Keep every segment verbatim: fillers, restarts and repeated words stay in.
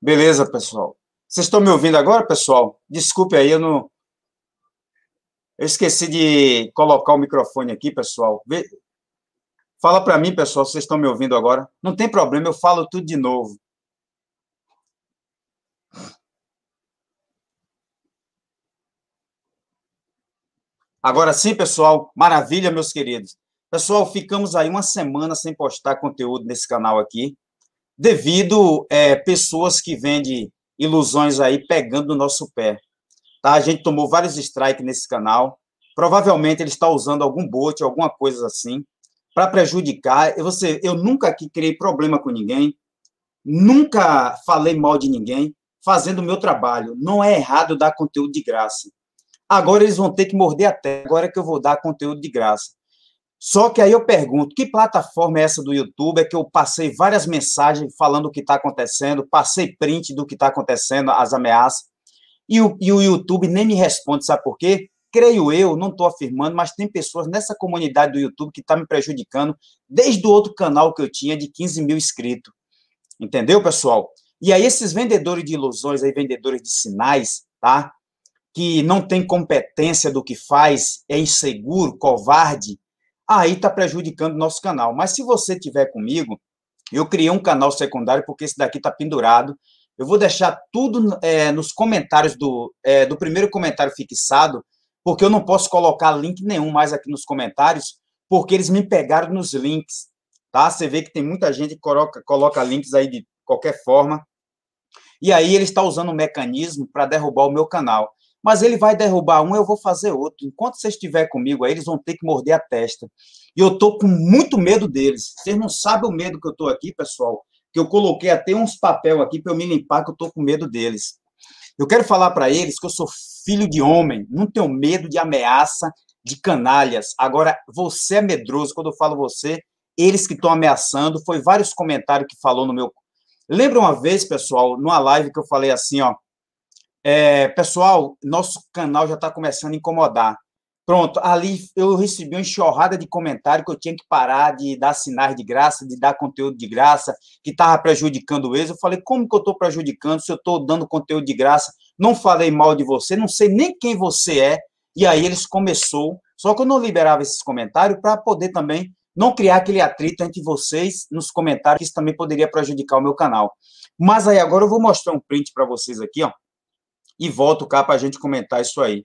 Beleza, pessoal. Vocês estão me ouvindo agora, pessoal? Desculpe aí, eu não. Eu esqueci de colocar o microfone aqui, pessoal. Vê- Fala para mim, pessoal, se vocês estão me ouvindo agora. Não tem problema, eu falo tudo de novo. Agora sim, pessoal. Maravilha, meus queridos. Pessoal, ficamos aí uma semana sem postar conteúdo nesse canal aqui, devido é, pessoas que vendem ilusões aí pegando no nosso pé. Tá? A gente tomou vários strikes nesse canal. Provavelmente ele está usando algum bot, alguma coisa assim, para prejudicar. Eu, você, eu nunca aqui criei problema com ninguém, nunca falei mal de ninguém, fazendo o meu trabalho. Não é errado dar conteúdo de graça. Agora eles vão ter que morder a testa, agora é que eu vou dar conteúdo de graça. Só que aí eu pergunto, que plataforma é essa do YouTube? É que eu passei várias mensagens falando o que está acontecendo, passei print do que está acontecendo, as ameaças, e o, e o YouTube nem me responde, sabe por quê? Creio eu, não estou afirmando, mas tem pessoas nessa comunidade do YouTube que estão tá me prejudicando desde o outro canal que eu tinha de quinze mil inscritos. Entendeu, pessoal? E aí esses vendedores de ilusões, aí, vendedores de sinais, tá? Que não tem competência do que faz, é inseguro, covarde, aí está prejudicando o nosso canal. Mas se você tiver comigo, eu criei um canal secundário porque esse daqui está pendurado. Eu vou deixar tudo é, nos comentários do, é, do primeiro comentário fixado, porque eu não posso colocar link nenhum mais aqui nos comentários, porque eles me pegaram nos links, tá? Você vê que tem muita gente que coloca, coloca links aí de qualquer forma, e aí ele está usando um mecanismo para derrubar o meu canal. Mas ele vai derrubar um, eu vou fazer outro. Enquanto você estiver comigo aí, eles vão ter que morder a testa. E eu estou com muito medo deles. Vocês não sabem o medo que eu estou aqui, pessoal, que eu coloquei até uns papel aqui para eu me limpar, que eu estou com medo deles. Eu quero falar para eles que eu sou filho de homem, não tenho medo de ameaça, de canalhas. Agora, você é medroso, quando eu falo você, eles que estão ameaçando, foi vários comentários que falou no meu... Lembra uma vez, pessoal, numa live que eu falei assim, ó, é, pessoal, nosso canal já está começando a incomodar. Pronto, ali eu recebi uma enxurrada de comentário que eu tinha que parar de dar sinais de graça, de dar conteúdo de graça, que estava prejudicando eles. Eu falei, como que eu estou prejudicando se eu estou dando conteúdo de graça? Não falei mal de você, não sei nem quem você é. E aí eles começou, só que eu não liberava esses comentários para poder também não criar aquele atrito entre vocês nos comentários, que isso também poderia prejudicar o meu canal. Mas aí agora eu vou mostrar um print para vocês aqui, ó, e volto cá para a gente comentar isso aí.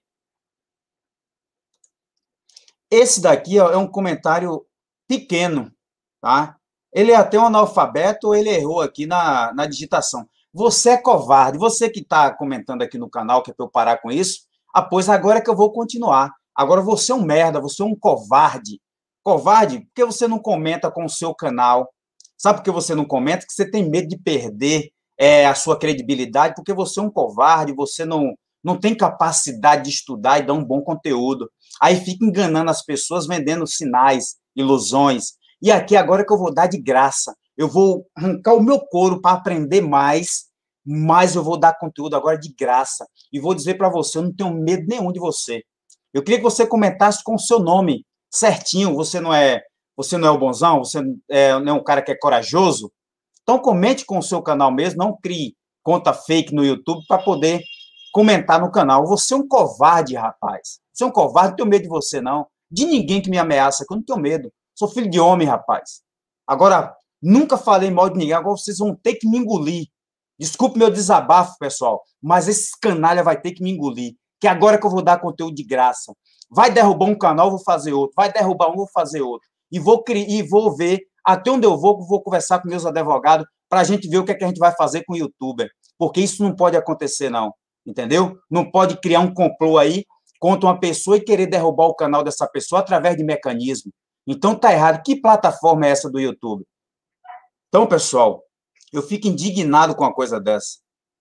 Esse daqui ó, é um comentário pequeno, tá? Ele é até um analfabeto ou ele errou aqui na, na digitação. Você é covarde. Você que está comentando aqui no canal, que é para eu parar com isso, ah, pois agora é que eu vou continuar. Agora você é um merda, você é um covarde. Covarde? Por que você não comenta com o seu canal? Sabe por que você não comenta? Que você tem medo de perder é, a sua credibilidade, porque você é um covarde, você não, não tem capacidade de estudar e dar um bom conteúdo. Aí fica enganando as pessoas, vendendo sinais, ilusões. E aqui agora que eu vou dar de graça. Eu vou arrancar o meu couro para aprender mais, mas eu vou dar conteúdo agora de graça. E vou dizer para você, eu não tenho medo nenhum de você. Eu queria que você comentasse com o seu nome certinho. Você não é, você não é o bonzão? Você é, não é um cara que é corajoso? Então comente com o seu canal mesmo, não crie conta fake no YouTube para poder comentar no canal. Você é um covarde, rapaz. Você é um covarde, não tenho medo de você, não. De ninguém que me ameaça, que eu não tenho medo. Sou filho de homem, rapaz. Agora, nunca falei mal de ninguém, agora vocês vão ter que me engolir. Desculpe meu desabafo, pessoal, mas esse canalha vai ter que me engolir, que agora que eu vou dar conteúdo de graça. Vai derrubar um canal, vou fazer outro. Vai derrubar um, vou fazer outro. E vou, e vou ver até onde eu vou, vou conversar com meus advogados para a gente ver o que, é que a gente vai fazer com o youtuber. Porque isso não pode acontecer, não. Entendeu? Não pode criar um complô aí contra uma pessoa e querer derrubar o canal dessa pessoa através de mecanismo. Então tá errado. Que plataforma é essa do YouTube? Então, pessoal, eu fico indignado com uma coisa dessa.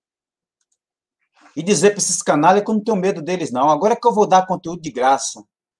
E dizer para esses canais que eu não tenho medo deles, não. Agora é que eu vou dar conteúdo de graça.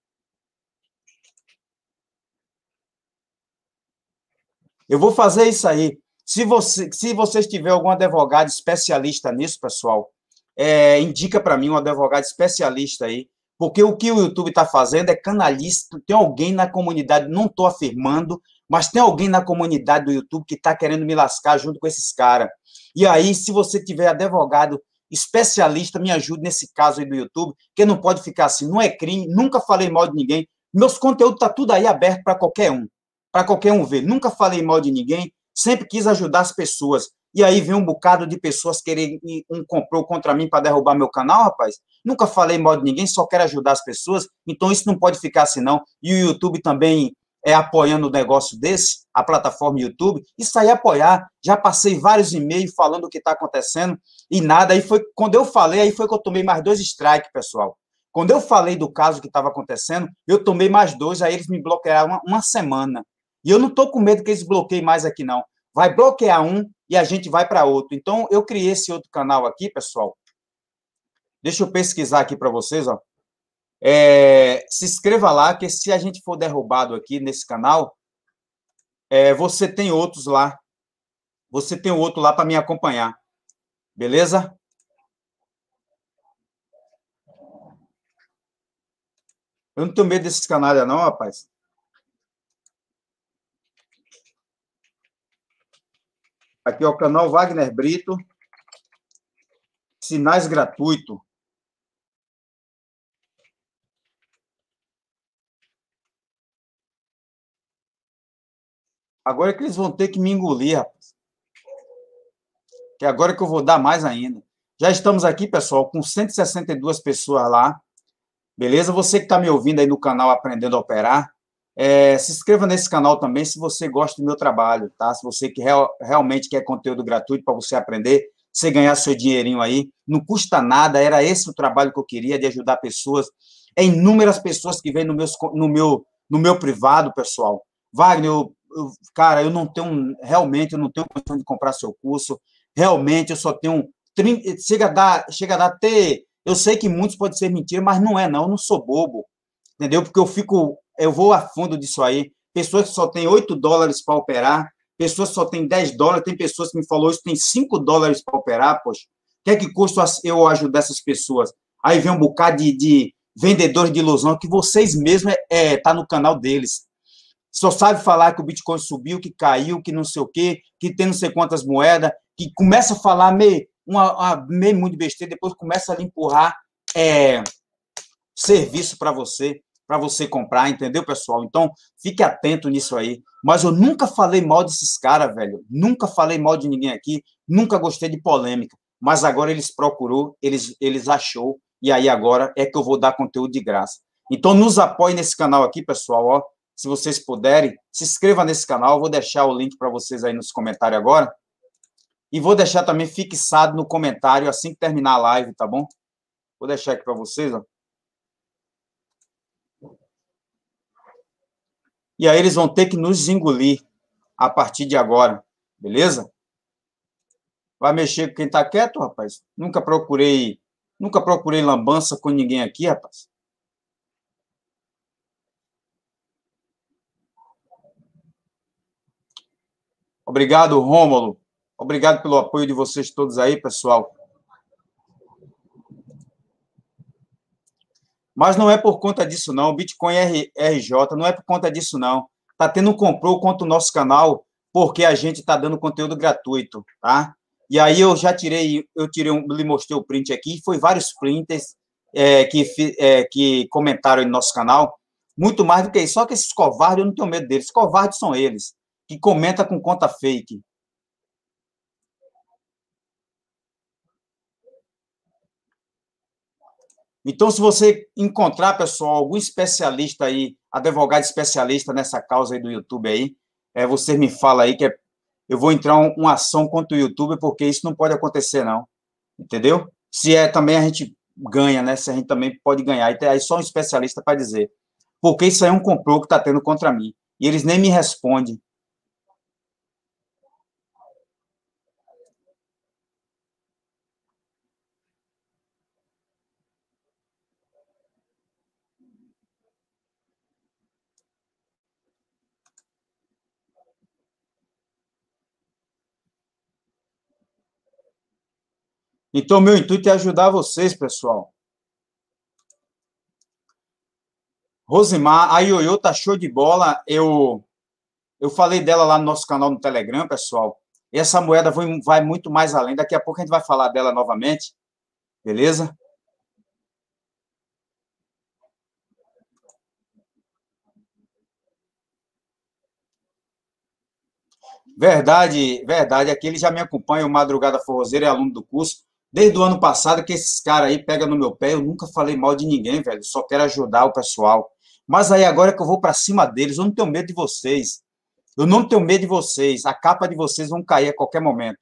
Eu vou fazer isso aí. Se você, se vocês tiverem algum advogado especialista nisso, pessoal, é, indica para mim um advogado especialista aí, porque o que o YouTube está fazendo é canalista. Tem alguém na comunidade, não estou afirmando, mas tem alguém na comunidade do YouTube que está querendo me lascar junto com esses caras. E aí, se você tiver advogado especialista, me ajude nesse caso aí do YouTube, que não pode ficar assim, não é crime, nunca falei mal de ninguém, meus conteúdos tá tudo aí aberto para qualquer um, para qualquer um ver, nunca falei mal de ninguém, sempre quis ajudar as pessoas, e aí vem um bocado de pessoas querem, um comprou contra mim para derrubar meu canal, rapaz, nunca falei mal de ninguém, só quero ajudar as pessoas, então isso não pode ficar assim não, e o YouTube também é apoiando o negócio desse, a plataforma YouTube, isso aí é apoiar, já passei vários e-mails falando o que está acontecendo, e nada, aí foi, quando eu falei, aí foi que eu tomei mais dois strikes, pessoal, quando eu falei do caso que estava acontecendo, eu tomei mais dois, aí eles me bloquearam uma, uma semana, e eu não estou com medo que eles bloqueiem mais aqui não, vai bloquear um, e a gente vai para outro, então eu criei esse outro canal aqui, pessoal, deixa eu pesquisar aqui para vocês, ó, É, se inscreva lá, que se a gente for derrubado aqui nesse canal, é, você tem outros lá, você tem outro lá para me acompanhar, beleza? Eu não tenho medo desses canalha não, rapaz. Aqui é o canal Wagner Brito, sinais gratuito. Agora é que eles vão ter que me engolir, rapaz. Que agora que eu vou dar mais ainda. Já estamos aqui, pessoal, com cento e sessenta e duas pessoas lá. Beleza? Você que está me ouvindo aí no canal Aprendendo a Operar, é, se inscreva nesse canal também se você gosta do meu trabalho, tá? Se você que real, realmente quer conteúdo gratuito para você aprender, você ganhar seu dinheirinho aí, não custa nada, era esse o trabalho que eu queria, de ajudar pessoas. É inúmeras pessoas que vêm no, meus, no, meu, no meu privado, pessoal. Wagner, eu, eu, cara, eu não tenho, realmente, eu não tenho condição de comprar seu curso, realmente, eu só tenho, trinta, chega a dar, chega a dar até, eu sei que muitos podem ser mentira, mas não é não, eu não sou bobo, entendeu? Porque eu fico, eu vou a fundo disso aí, pessoas que só têm oito dólares para operar, pessoas que só têm dez dólares, tem pessoas que me falaram isso, tem cinco dólares para operar, poxa, o que é que custa eu ajudar essas pessoas? Aí vem um bocado de, de vendedores de ilusão, que vocês mesmos é, é, tá no canal deles, só sabe falar que o Bitcoin subiu, que caiu, que não sei o quê, que tem não sei quantas moedas, que começa a falar meio, uma, uma, meio muito besteira, depois começa a lhe empurrar é, serviço para você, para você comprar, entendeu, pessoal? Então, fique atento nisso aí. Mas eu nunca falei mal desses caras, velho. Nunca falei mal de ninguém aqui, nunca gostei de polêmica. Mas agora eles procurou, eles, eles achou, e aí agora é que eu vou dar conteúdo de graça. Então, nos apoie nesse canal aqui, pessoal, ó. Se vocês puderem, se inscreva nesse canal, eu vou deixar o link para vocês aí nos comentários agora. E vou deixar também fixado no comentário assim que terminar a live, tá bom? Vou deixar aqui para vocês, ó. E aí eles vão ter que nos engolir a partir de agora, beleza? Vai mexer com quem tá quieto, rapaz? Nunca procurei, nunca procurei lambança com ninguém aqui, rapaz. Obrigado, Rômulo. Obrigado pelo apoio de vocês todos aí, pessoal. Mas não é por conta disso, não. O Bitcoin R J não é por conta disso, não. Tá tendo um comprou contra o nosso canal porque a gente tá dando conteúdo gratuito, tá? E aí eu já tirei, eu tirei, um, lhe mostrei o print aqui, foi vários printers é, que, é, que comentaram aí no nosso canal, muito mais do que isso. Só que esses covardes, eu não tenho medo deles. Covardes são eles, que comentam com conta fake. Então, se você encontrar, pessoal, algum especialista aí, advogado especialista nessa causa aí do YouTube aí, é, você me fala aí que é, eu vou entrar um, uma ação contra o YouTube, porque isso não pode acontecer, não. Entendeu? Se é também a gente ganha, né? Se a gente também pode ganhar. E tem aí só um especialista para dizer. Porque isso aí é um complô que está tendo contra mim. E eles nem me respondem. Então, meu intuito é ajudar vocês, pessoal. Rosimar, a Ioiô tá show de bola. Eu, eu falei dela lá no nosso canal no Telegram, pessoal. essa moeda vai, vai muito mais além. Daqui a pouco a gente vai falar dela novamente, beleza? Verdade, verdade. Aqui ele já me acompanha, o Madrugada Forrozeiro é aluno do curso. Desde o ano passado que esses caras aí pegam no meu pé, eu nunca falei mal de ninguém, velho. Só quero ajudar o pessoal. Mas aí agora que eu vou para cima deles, eu não tenho medo de vocês. Eu não tenho medo de vocês. A capa de vocês vão cair a qualquer momento.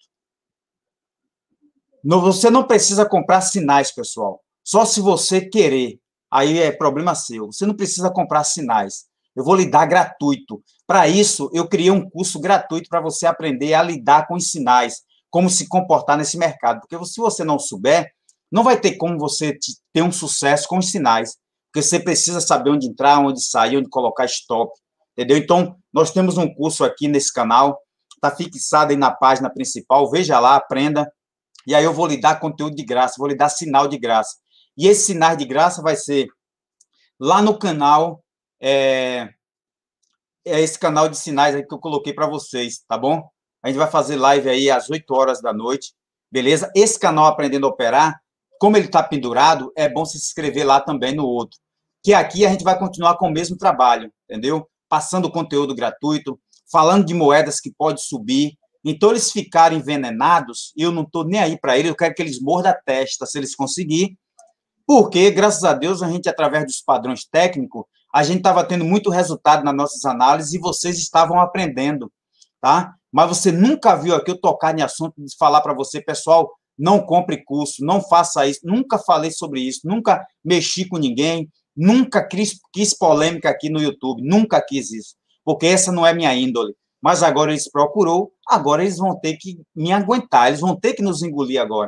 Não, você não precisa comprar sinais, pessoal. Só se você querer. Aí é problema seu. Você não precisa comprar sinais. Eu vou lhe dar gratuito. Para isso, eu criei um curso gratuito para você aprender a lidar com os sinais, como se comportar nesse mercado. Porque se você não souber, não vai ter como você ter um sucesso com os sinais. Porque você precisa saber onde entrar, onde sair, onde colocar stop. Entendeu? Então, nós temos um curso aqui nesse canal. Está fixado aí na página principal. Veja lá, aprenda. E aí eu vou lhe dar conteúdo de graça, vou lhe dar sinal de graça. E esse sinal de graça vai ser lá no canal, é, é esse canal de sinais aí que eu coloquei para vocês, tá bom? A gente vai fazer live aí às oito horas da noite, beleza? Esse canal Aprendendo a Operar, como ele está pendurado, é bom se inscrever lá também no outro. Que aqui a gente vai continuar com o mesmo trabalho, entendeu? Passando conteúdo gratuito, falando de moedas que pode subir. Então, eles ficarem envenenados, eu não estou nem aí para eles, eu quero que eles mordam a testa, se eles conseguirem, porque, graças a Deus, a gente, através dos padrões técnicos, a gente estava tendo muito resultado nas nossas análises e vocês estavam aprendendo, tá? Mas você nunca viu aqui eu tocar em assunto de falar para você, pessoal, não compre curso, não faça isso, nunca falei sobre isso, nunca mexi com ninguém, nunca quis, quis polêmica aqui no YouTube, nunca quis isso, porque essa não é minha índole. Mas agora eles procurou, agora eles vão ter que me aguentar, eles vão ter que nos engolir agora.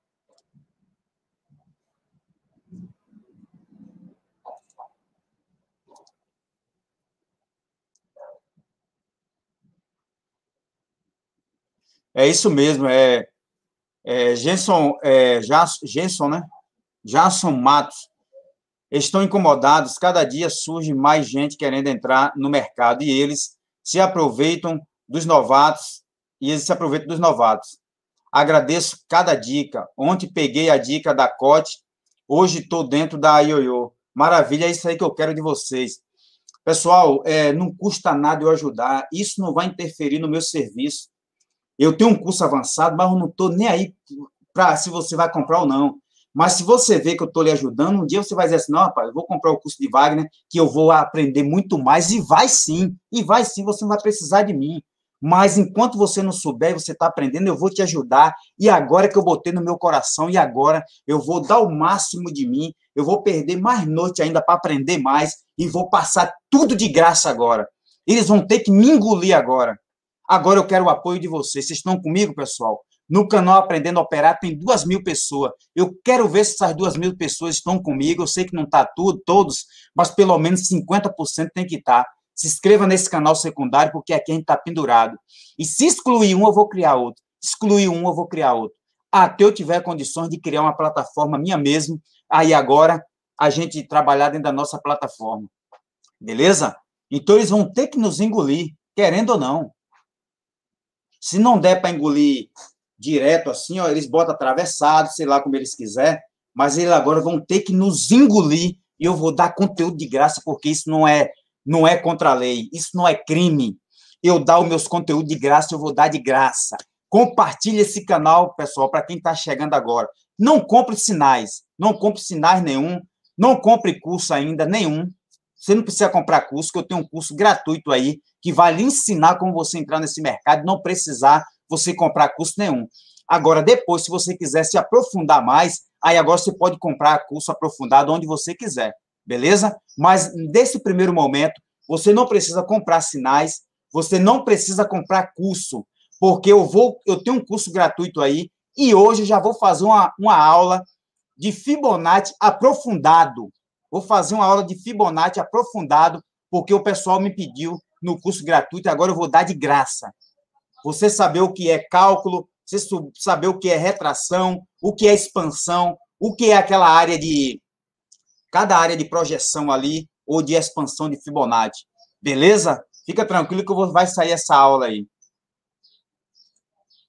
É isso mesmo, é, é Jenson, é, Jenson, né? Jason Matos. Estão incomodados, cada dia surge mais gente querendo entrar no mercado e eles se aproveitam dos novatos e eles se aproveitam dos novatos. Agradeço cada dica. Ontem peguei a dica da Cote, hoje estou dentro da Ioiô. Maravilha, é isso aí que eu quero de vocês. Pessoal, é, não custa nada eu ajudar, isso não vai interferir no meu serviço. Eu tenho um curso avançado, mas eu não estou nem aí para se você vai comprar ou não. Mas se você vê que eu estou lhe ajudando, um dia você vai dizer assim, não, rapaz, eu vou comprar o curso de Wagner, que eu vou aprender muito mais, e vai sim, e vai sim, você não vai precisar de mim. Mas enquanto você não souber e você está aprendendo, eu vou te ajudar, e agora que eu botei no meu coração, e agora eu vou dar o máximo de mim, eu vou perder mais noite ainda para aprender mais, e vou passar tudo de graça agora. Eles vão ter que me engolir agora. Agora eu quero o apoio de vocês. Vocês estão comigo, pessoal? No canal Aprendendo a Operar tem duas mil pessoas. Eu quero ver se essas duas mil pessoas estão comigo. Eu sei que não está tudo, todos, mas pelo menos cinquenta por cento tem que estar. Se inscreva nesse canal secundário, porque aqui a gente está pendurado. E se excluir um, eu vou criar outro. Excluir um, eu vou criar outro. Até eu tiver condições de criar uma plataforma minha mesmo, aí agora a gente trabalhar dentro da nossa plataforma. Beleza? Então eles vão ter que nos engolir, querendo ou não. Se não der para engolir direto assim, ó, eles botam atravessado, sei lá como eles quiserem, mas eles agora vão ter que nos engolir e eu vou dar conteúdo de graça, porque isso não é, não é contra a lei, isso não é crime. Eu dar os meus conteúdos de graça, eu vou dar de graça. Compartilhe esse canal, pessoal, para quem está chegando agora. Não compre sinais, não compre sinais nenhum, não compre curso ainda nenhum. Você não precisa comprar curso, que eu tenho um curso gratuito aí, que vai lhe ensinar como você entrar nesse mercado, não precisar você comprar curso nenhum. Agora, depois, se você quiser se aprofundar mais, aí agora você pode comprar curso aprofundado onde você quiser, beleza? Mas, nesse primeiro momento, você não precisa comprar sinais, você não precisa comprar curso, porque eu vou, eu tenho um curso gratuito aí, e hoje eu já vou fazer uma, uma aula de Fibonacci aprofundado. Vou fazer uma aula de Fibonacci aprofundado, porque o pessoal me pediu no curso gratuito, agora eu vou dar de graça. Você saber o que é cálculo, você saber o que é retração, o que é expansão, o que é aquela área de... cada área de projeção ali, ou de expansão de Fibonacci. Beleza? Fica tranquilo que eu vou, vai sair essa aula aí.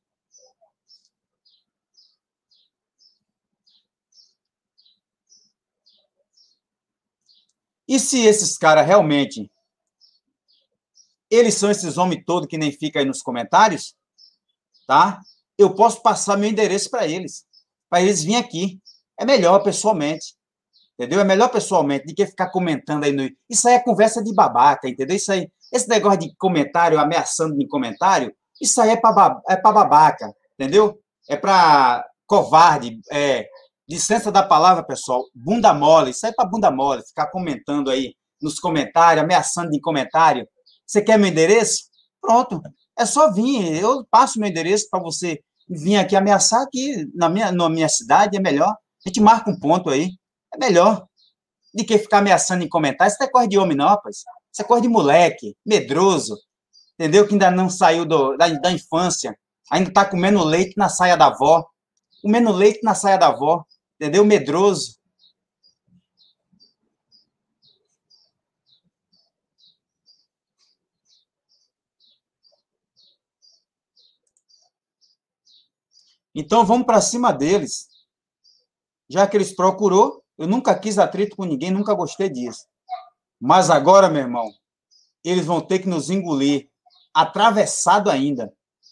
E se esses caras realmente, eles são esses homens todos que nem fica aí nos comentários, tá? Eu posso passar meu endereço para eles, para eles virem aqui. É melhor pessoalmente, entendeu? É melhor pessoalmente do que ficar comentando aí no... Isso aí é conversa de babaca, entendeu? Isso aí, esse negócio de comentário, ameaçando de comentário, isso aí é para é para babaca, entendeu? É para covarde, é, licença da palavra, pessoal, bunda mole, isso aí é para bunda mole, ficar comentando aí nos comentários, ameaçando de comentário. Você quer meu endereço? Pronto, é só vir, eu passo meu endereço para você vir aqui ameaçar aqui na minha, na minha cidade, é melhor. A gente marca um ponto aí, é melhor do que ficar ameaçando em comentários. Isso não é coisa de homem, não, rapaz. Isso é coisa de moleque, medroso, entendeu? Que ainda não saiu do, da, da infância, ainda está comendo leite na saia da avó, comendo leite na saia da avó, entendeu? Medroso. Então vamos para cima deles. Já que eles procurou, eu nunca quis atrito com ninguém, nunca gostei disso. Mas agora, meu irmão, eles vão ter que nos engolir, atravessado ainda.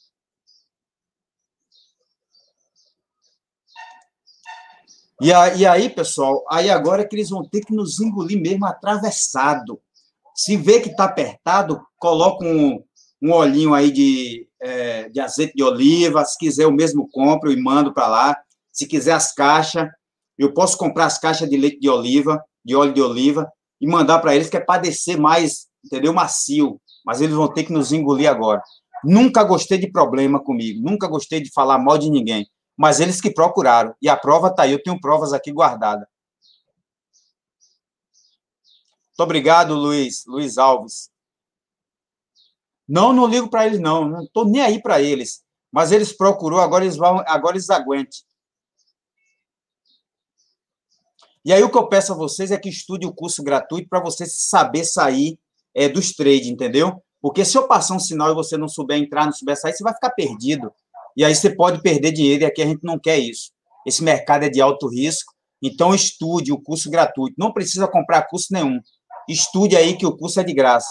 E, a, e aí, pessoal, aí agora é que eles vão ter que nos engolir mesmo atravessado. Se vê que está apertado, coloca um, um olhinho aí de, é, de azeite de oliva. Se quiser, eu mesmo compro e mando para lá. Se quiser as caixas, eu posso comprar as caixas de leite de oliva, de óleo de oliva, e mandar para eles, que é para descer mais, entendeu? Macio. Mas eles vão ter que nos engolir agora. Nunca gostei de problema comigo, nunca gostei de falar mal de ninguém. Mas eles que procuraram. E a prova está aí, eu tenho provas aqui guardadas. Muito obrigado, Luiz, Luiz Alves. Não, não ligo para eles, não. Não estou nem aí para eles. Mas eles procurou, agora eles vão, agora eles aguentem. E aí o que eu peço a vocês é que estude o curso gratuito para você saber sair é, dos trades, entendeu? Porque se eu passar um sinal e você não souber entrar, não souber sair, você vai ficar perdido. E aí você pode perder dinheiro, e aqui a gente não quer isso. Esse mercado é de alto risco, então estude o curso gratuito. Não precisa comprar curso nenhum. Estude aí que o curso é de graça.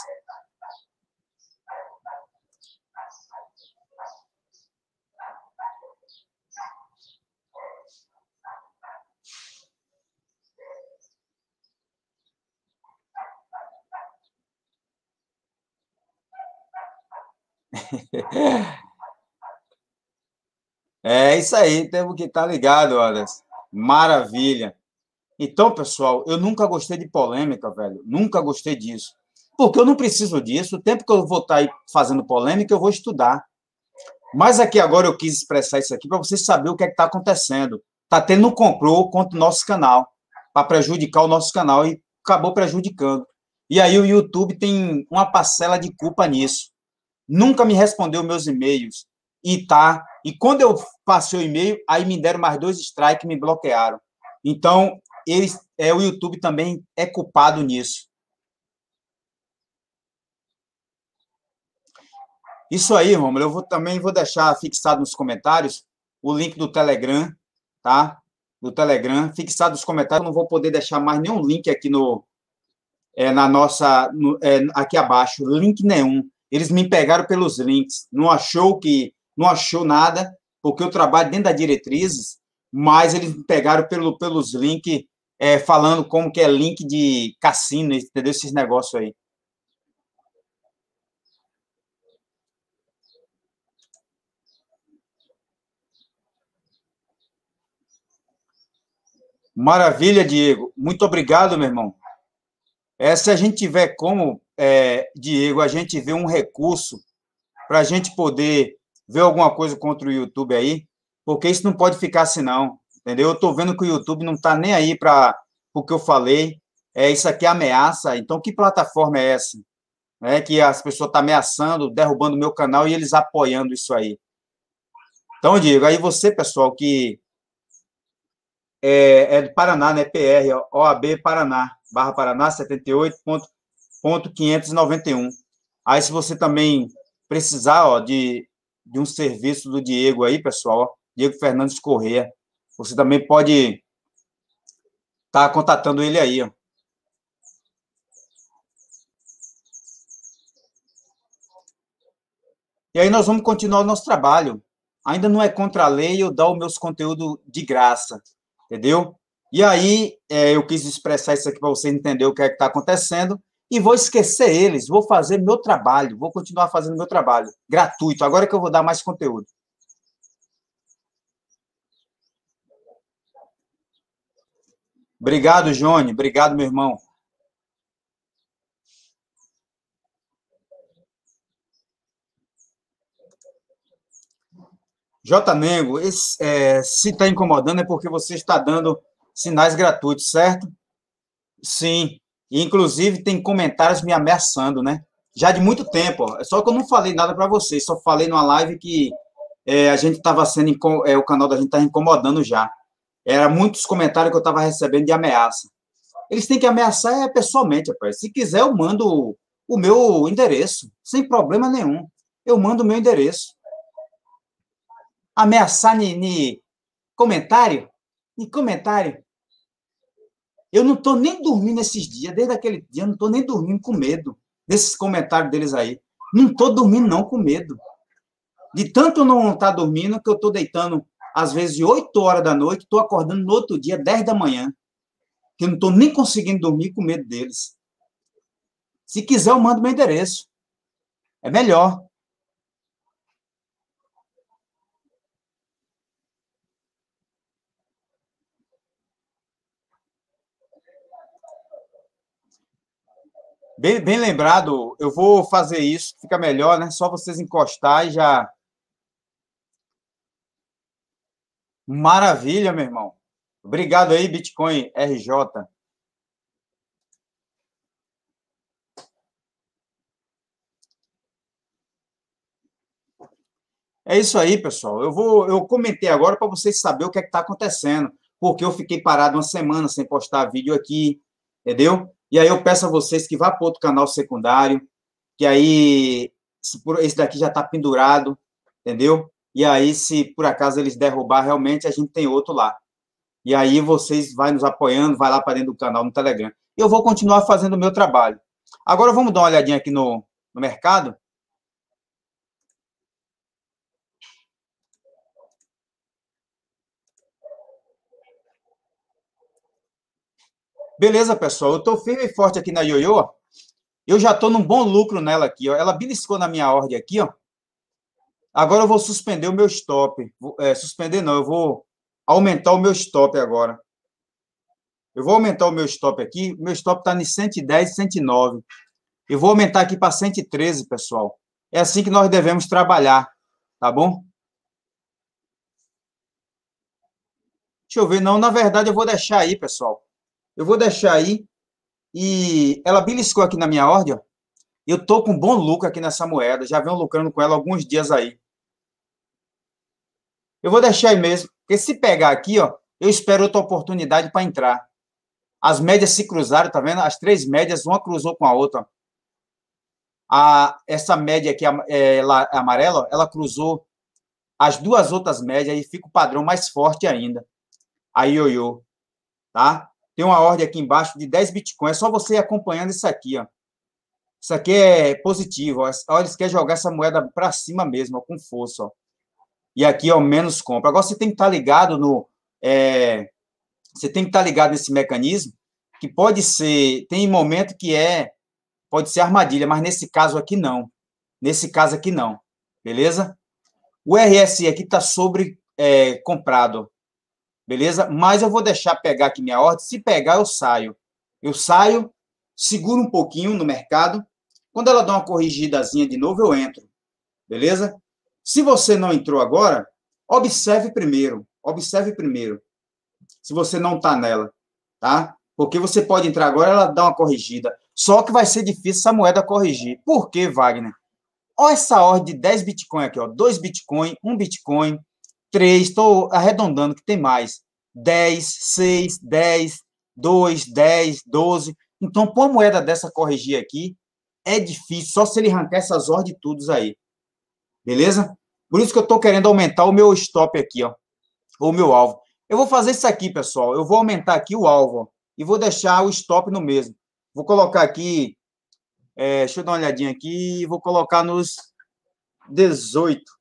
É isso aí, temos que estar ligado, olha. Maravilha. Então, pessoal, eu nunca gostei de polêmica, velho. Nunca gostei disso. Porque eu não preciso disso. O tempo que eu vou estar aí fazendo polêmica, eu vou estudar. Mas aqui agora eu quis expressar isso aqui para vocês saberem o que é está acontecendo. Está tendo um complô contra o nosso canal, para prejudicar o nosso canal, e acabou prejudicando. E aí o YouTube tem uma parcela de culpa nisso. Nunca me respondeu meus e-mails. E tá. E quando eu passei o e-mail, aí me deram mais dois strikes e me bloquearam. Então, eles, é, o YouTube também é culpado nisso. Isso aí, Romulo, eu vou, também vou deixar fixado nos comentários o link do Telegram, tá? Do Telegram, fixado nos comentários. Eu não vou poder deixar mais nenhum link aqui no, é, na nossa, no, é, aqui abaixo, link nenhum. Eles me pegaram pelos links, não achou que, não achou nada, porque eu trabalho dentro das diretrizes, mas eles me pegaram pelo, pelos links, é, falando como que é link de cassino, entendeu? Esses negócios aí. Maravilha, Diego. Muito obrigado, meu irmão. É, se a gente tiver como, é, Diego, a gente ver um recurso para a gente poder ver alguma coisa contra o YouTube aí, porque isso não pode ficar assim, não, entendeu? Eu estou vendo que o YouTube não está nem aí para o que eu falei, é, isso aqui é ameaça, então que plataforma é essa? É, que as pessoas estão ameaçando, derrubando o meu canal e eles apoiando isso aí. Então, Diego, aí você, pessoal, que é, é do Paraná, né? P R, O A B Paraná, barra Paraná, setenta e oito ponto quinhentos e noventa e um. Aí, se você também precisar, ó, de, de um serviço do Diego aí, pessoal, ó, Diego Fernandes Corrêa, você também pode estar tá contatando ele aí, ó. E aí nós vamos continuar o nosso trabalho. Ainda não é contra a lei eu dar os meus conteúdos de graça, entendeu? E aí é, eu quis expressar isso aqui para você entender o que é que está acontecendo e vou esquecer eles, vou fazer meu trabalho, vou continuar fazendo meu trabalho, gratuito, agora que eu vou dar mais conteúdo. Obrigado, Johnny, obrigado, meu irmão. J. Mengo, esse, é, se está incomodando é porque você está dando sinais gratuitos, certo? Sim. E, inclusive, tem comentários me ameaçando, né? Já de muito tempo. Ó. Só que eu não falei nada para vocês, só falei numa live que é, a gente estava sendo, inco- é, o canal da gente estava incomodando já. Era muitos comentários que eu estava recebendo de ameaça. Eles têm que ameaçar é, pessoalmente, rapaz. Se quiser, eu mando o, o meu endereço, sem problema nenhum. Eu mando o meu endereço. Ameaçar em comentário? Em comentário? Eu não estou nem dormindo esses dias, desde aquele dia, eu não estou nem dormindo com medo desses comentários deles aí. Não estou dormindo, não, com medo. De tanto não estar dormindo, que eu estou deitando, às vezes, de oito horas da noite, estou acordando no outro dia, dez da manhã, que eu não estou nem conseguindo dormir com medo deles. Se quiser, eu mando meu endereço. É melhor. Bem, bem lembrado, eu vou fazer isso, fica melhor, né? Só vocês encostar e já. Maravilha, meu irmão. Obrigado aí, Bitcoin R J. É isso aí, pessoal. Eu vou, eu comentei agora para vocês saberem o que é que está acontecendo, porque eu fiquei parado uma semana sem postar vídeo aqui, entendeu? E aí eu peço a vocês que vá para outro canal secundário, que aí se por, esse daqui já está pendurado, entendeu? E aí, se por acaso eles derrubar, realmente a gente tem outro lá. E aí vocês vai nos apoiando, vai lá para dentro do canal no Telegram. Eu vou continuar fazendo o meu trabalho. Agora vamos dar uma olhadinha aqui no, no mercado. Beleza, pessoal. Eu estou firme e forte aqui na Ioiô. Eu já estou num bom lucro nela aqui, ó. Ela beliscou na minha ordem aqui, ó. Agora eu vou suspender o meu stop. Vou, é, suspender não, eu vou aumentar o meu stop agora. Eu vou aumentar o meu stop aqui. O meu stop está em cento e dez, cento e nove. Eu vou aumentar aqui para cento e treze, pessoal. É assim que nós devemos trabalhar, tá bom? Deixa eu ver. Não, na verdade eu vou deixar aí, pessoal. Eu vou deixar aí. E ela beliscou aqui na minha ordem, ó. Eu tô com bom lucro aqui nessa moeda. Já venho lucrando com ela alguns dias aí. Eu vou deixar aí mesmo, porque se pegar aqui, ó, eu espero outra oportunidade para entrar. As médias se cruzaram, tá vendo? As três médias, uma cruzou com a outra. A, essa média aqui é, é amarela, ela cruzou as duas outras médias e fica o padrão mais forte ainda. A ioiô, tá? Tem uma ordem aqui embaixo de dez bitcoins. É só você ir acompanhando isso aqui, ó. Isso aqui é positivo, ó. Olha, eles querem jogar essa moeda para cima mesmo, ó, com força, ó. E aqui, ó, menos compra. Agora você tem que estar ligado no. É, você tem que estar ligado nesse mecanismo, que pode ser. Tem momento que é. Pode ser armadilha, mas nesse caso aqui não. Nesse caso aqui não. Beleza? O R S I aqui está sobre é, comprado. Beleza? Mas eu vou deixar pegar aqui minha ordem. Se pegar, eu saio. Eu saio, seguro um pouquinho no mercado. Quando ela dá uma corrigidazinha de novo, eu entro. Beleza? Se você não entrou agora, observe primeiro. Observe primeiro. Se você não está nela, tá? Porque você pode entrar agora, ela dá uma corrigida. Só que vai ser difícil essa moeda corrigir. Por quê, Wagner? Olha essa ordem de dez Bitcoin aqui, ó. dois Bitcoin, um Bitcoin, três, estou arredondando que tem mais. dez, seis, dez, dois, dez, doze. Então, pôr uma moeda dessa corrigir aqui é difícil, só se ele arrancar essas ordens todas aí. Beleza? Por isso que eu estou querendo aumentar o meu stop aqui, ó. O meu alvo. Eu vou fazer isso aqui, pessoal. Eu vou aumentar aqui o alvo, ó, e vou deixar o stop no mesmo. Vou colocar aqui, é, deixa eu dar uma olhadinha aqui, vou colocar nos dezoito.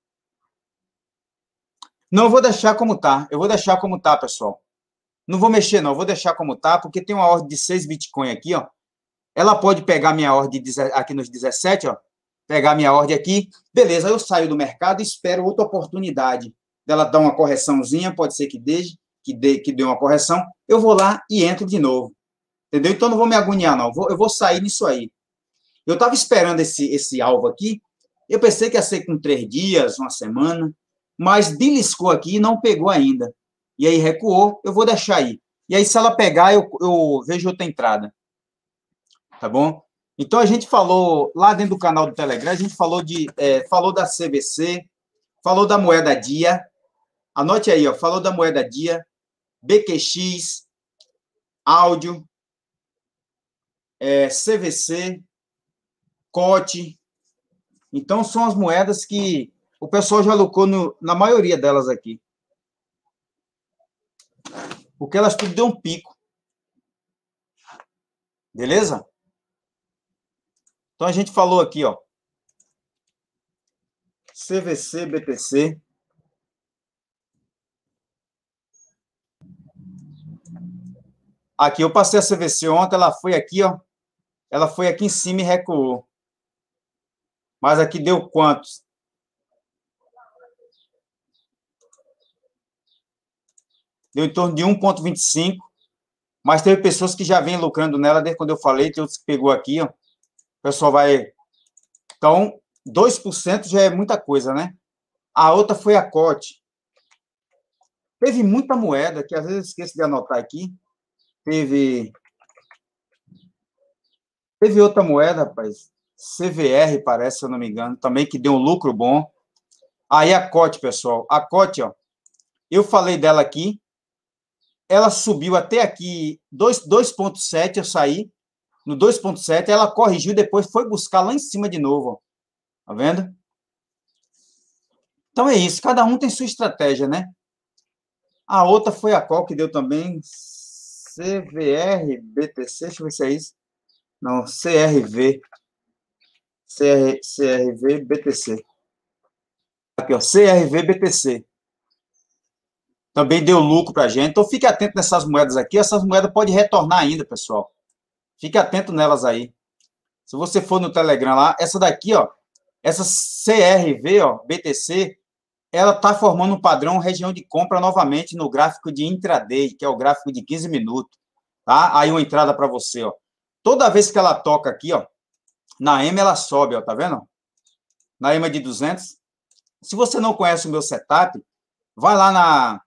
Não, eu vou deixar como tá. Eu vou deixar como tá, pessoal. Não vou mexer, não. Eu vou deixar como tá, porque tem uma ordem de seis Bitcoin aqui, ó. Ela pode pegar minha ordem aqui nos dezessete, ó. Pegar minha ordem aqui. Beleza, eu saio do mercado e espero outra oportunidade dela dar uma correçãozinha. Pode ser que dê, que dê, que dê uma correção. Eu vou lá e entro de novo. Entendeu? Então, não vou me agoniar, não. Eu vou, eu vou sair nisso aí. Eu estava esperando esse, esse alvo aqui. Eu pensei que ia ser com três dias, uma semana. Mas beliscou aqui e não pegou ainda. E aí recuou, eu vou deixar aí. E aí, se ela pegar, eu, eu vejo outra entrada. Tá bom? Então, a gente falou, lá dentro do canal do Telegram, a gente falou, de, é, falou da C V C, falou da moeda dia. Anote aí, ó, falou da moeda dia, B Q X, áudio, é, C V C, C O T. Então, são as moedas que o pessoal já lucrou no, na maioria delas aqui. Porque elas tudo deu um pico. Beleza? Então, a gente falou aqui, ó. C V C, B T C. Aqui, eu passei a C V C ontem, ela foi aqui, ó. Ela foi aqui em cima e recuou. Mas aqui deu quantos? Deu em torno de um vírgula vinte e cinco. Mas teve pessoas que já vêm lucrando nela desde quando eu falei. Tem outros que pegou aqui, ó. O pessoal vai... Então, dois por cento já é muita coisa, né? A outra foi a C O T. Teve muita moeda, que às vezes eu esqueço de anotar aqui. Teve... Teve outra moeda, rapaz. C V R, parece, se eu não me engano. Também que deu um lucro bom. Aí a C O T, pessoal. A C O T, ó. Eu falei dela aqui. Ela subiu até aqui dois vírgula sete, eu saí. No dois vírgula sete, ela corrigiu, depois foi buscar lá em cima de novo. Ó. Tá vendo? Então é isso. Cada um tem sua estratégia, né? A outra foi a qual que deu também C V R, B T C, deixa eu ver se é isso. Não, C R V. C R, C R V, B T C. Aqui, ó, C R V, B T C. Também deu lucro para a gente. Então, fique atento nessas moedas aqui. Essas moedas podem retornar ainda, pessoal. Fique atento nelas aí. Se você for no Telegram lá, essa daqui, ó, essa C R V, ó, B T C, ela está formando um padrão região de compra novamente no gráfico de intraday, que é o gráfico de quinze minutos. Tá? Aí uma entrada para você, ó. Toda vez que ela toca aqui, ó, na E M ela sobe, ó, tá vendo? Na E M A de duzentos. Se você não conhece o meu setup, vai lá na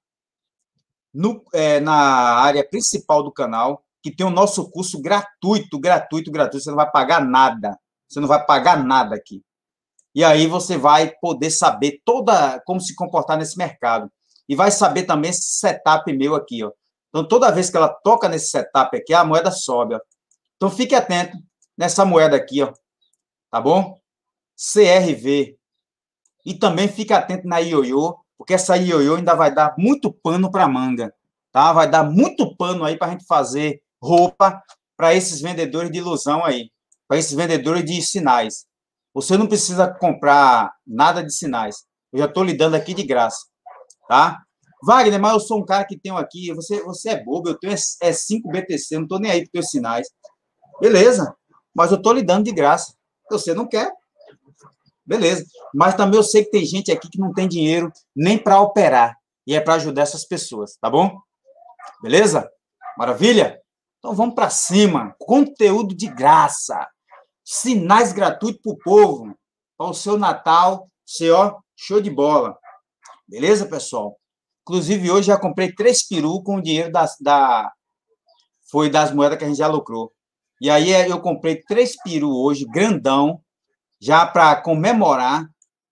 No, é, na área principal do canal, que tem o nosso curso gratuito, gratuito, gratuito. Você não vai pagar nada. Você não vai pagar nada aqui. E aí você vai poder saber toda como se comportar nesse mercado. E vai saber também esse setup meu aqui, ó. Então, toda vez que ela toca nesse setup aqui, a moeda sobe, ó. Então, fique atento nessa moeda aqui, ó. Tá bom? C R V. E também fique atento na ioiô, porque essa ioiô ainda vai dar muito pano para manga, tá? Vai dar muito pano aí para a gente fazer roupa para esses vendedores de ilusão aí, para esses vendedores de sinais. Você não precisa comprar nada de sinais. Eu já estou lhe dando aqui de graça, tá? Wagner, mas eu sou um cara que tenho aqui, você, você é bobo, eu tenho é cinco B T C, eu não estou nem aí para os sinais. Beleza, mas eu estou lhe dando de graça. Você não quer? Beleza. Mas também eu sei que tem gente aqui que não tem dinheiro nem para operar. E é para ajudar essas pessoas, tá bom? Beleza? Maravilha? Então vamos para cima. Conteúdo de graça. Sinais gratuitos para o povo. Para o seu Natal ser, ó, show de bola. Beleza, pessoal? Inclusive, hoje já comprei três peru com o dinheiro das, da... Foi das moedas que a gente já lucrou. E aí eu comprei três peru hoje, grandão, já para comemorar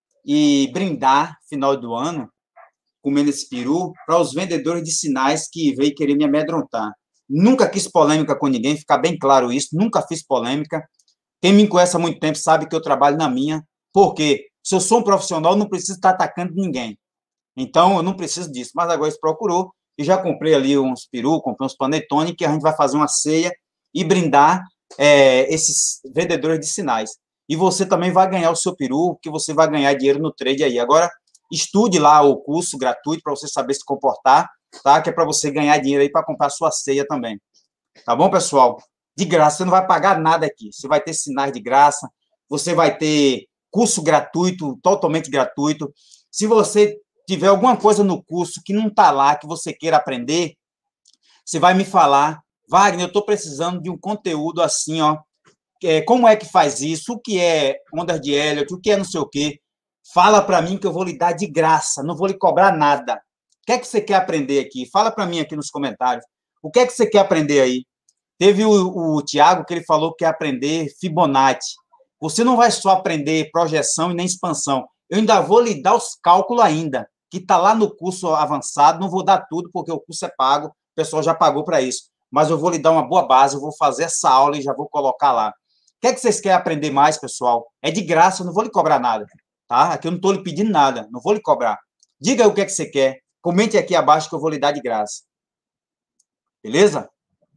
e brindar final do ano, comendo esse peru, para os vendedores de sinais que veio querer me amedrontar. Nunca quis polêmica com ninguém, ficar bem claro isso, nunca fiz polêmica. Quem me conhece há muito tempo sabe que eu trabalho na minha, porque se eu sou um profissional, eu não preciso estar atacando ninguém. Então, eu não preciso disso. Mas agora você procurou, e já comprei ali uns peru, comprei uns panetone, que a gente vai fazer uma ceia e brindar é, esses vendedores de sinais. e você também vai ganhar o seu peru, que você vai ganhar dinheiro no trade aí. Agora, estude lá o curso gratuito para você saber se comportar, tá? Que é para você ganhar dinheiro aí para comprar sua ceia também. Tá bom, pessoal? De graça, você não vai pagar nada aqui. Você vai ter sinais de graça, você vai ter curso gratuito, totalmente gratuito. Se você tiver alguma coisa no curso que não está lá, que você queira aprender, você vai me falar, Wagner, eu estou precisando de um conteúdo assim, ó. É, como é que faz isso? O que é ondas de Elliott? O que é não sei o quê? Fala para mim que eu vou lhe dar de graça, não vou lhe cobrar nada. O que é que você quer aprender aqui? Fala para mim aqui nos comentários. O que é que você quer aprender aí? Teve o, o Tiago que ele falou que quer aprender Fibonacci. Você não vai só aprender projeção e nem expansão. Eu ainda vou lhe dar os cálculos ainda, que está lá no curso avançado. Não vou dar tudo, porque o curso é pago, o pessoal já pagou para isso. Mas eu vou lhe dar uma boa base, eu vou fazer essa aula e já vou colocar lá. O que é que vocês querem aprender mais, pessoal? É de graça, eu não vou lhe cobrar nada, tá? Aqui eu não estou lhe pedindo nada, não vou lhe cobrar. Diga aí o que é que você quer. Comente aqui abaixo que eu vou lhe dar de graça. Beleza?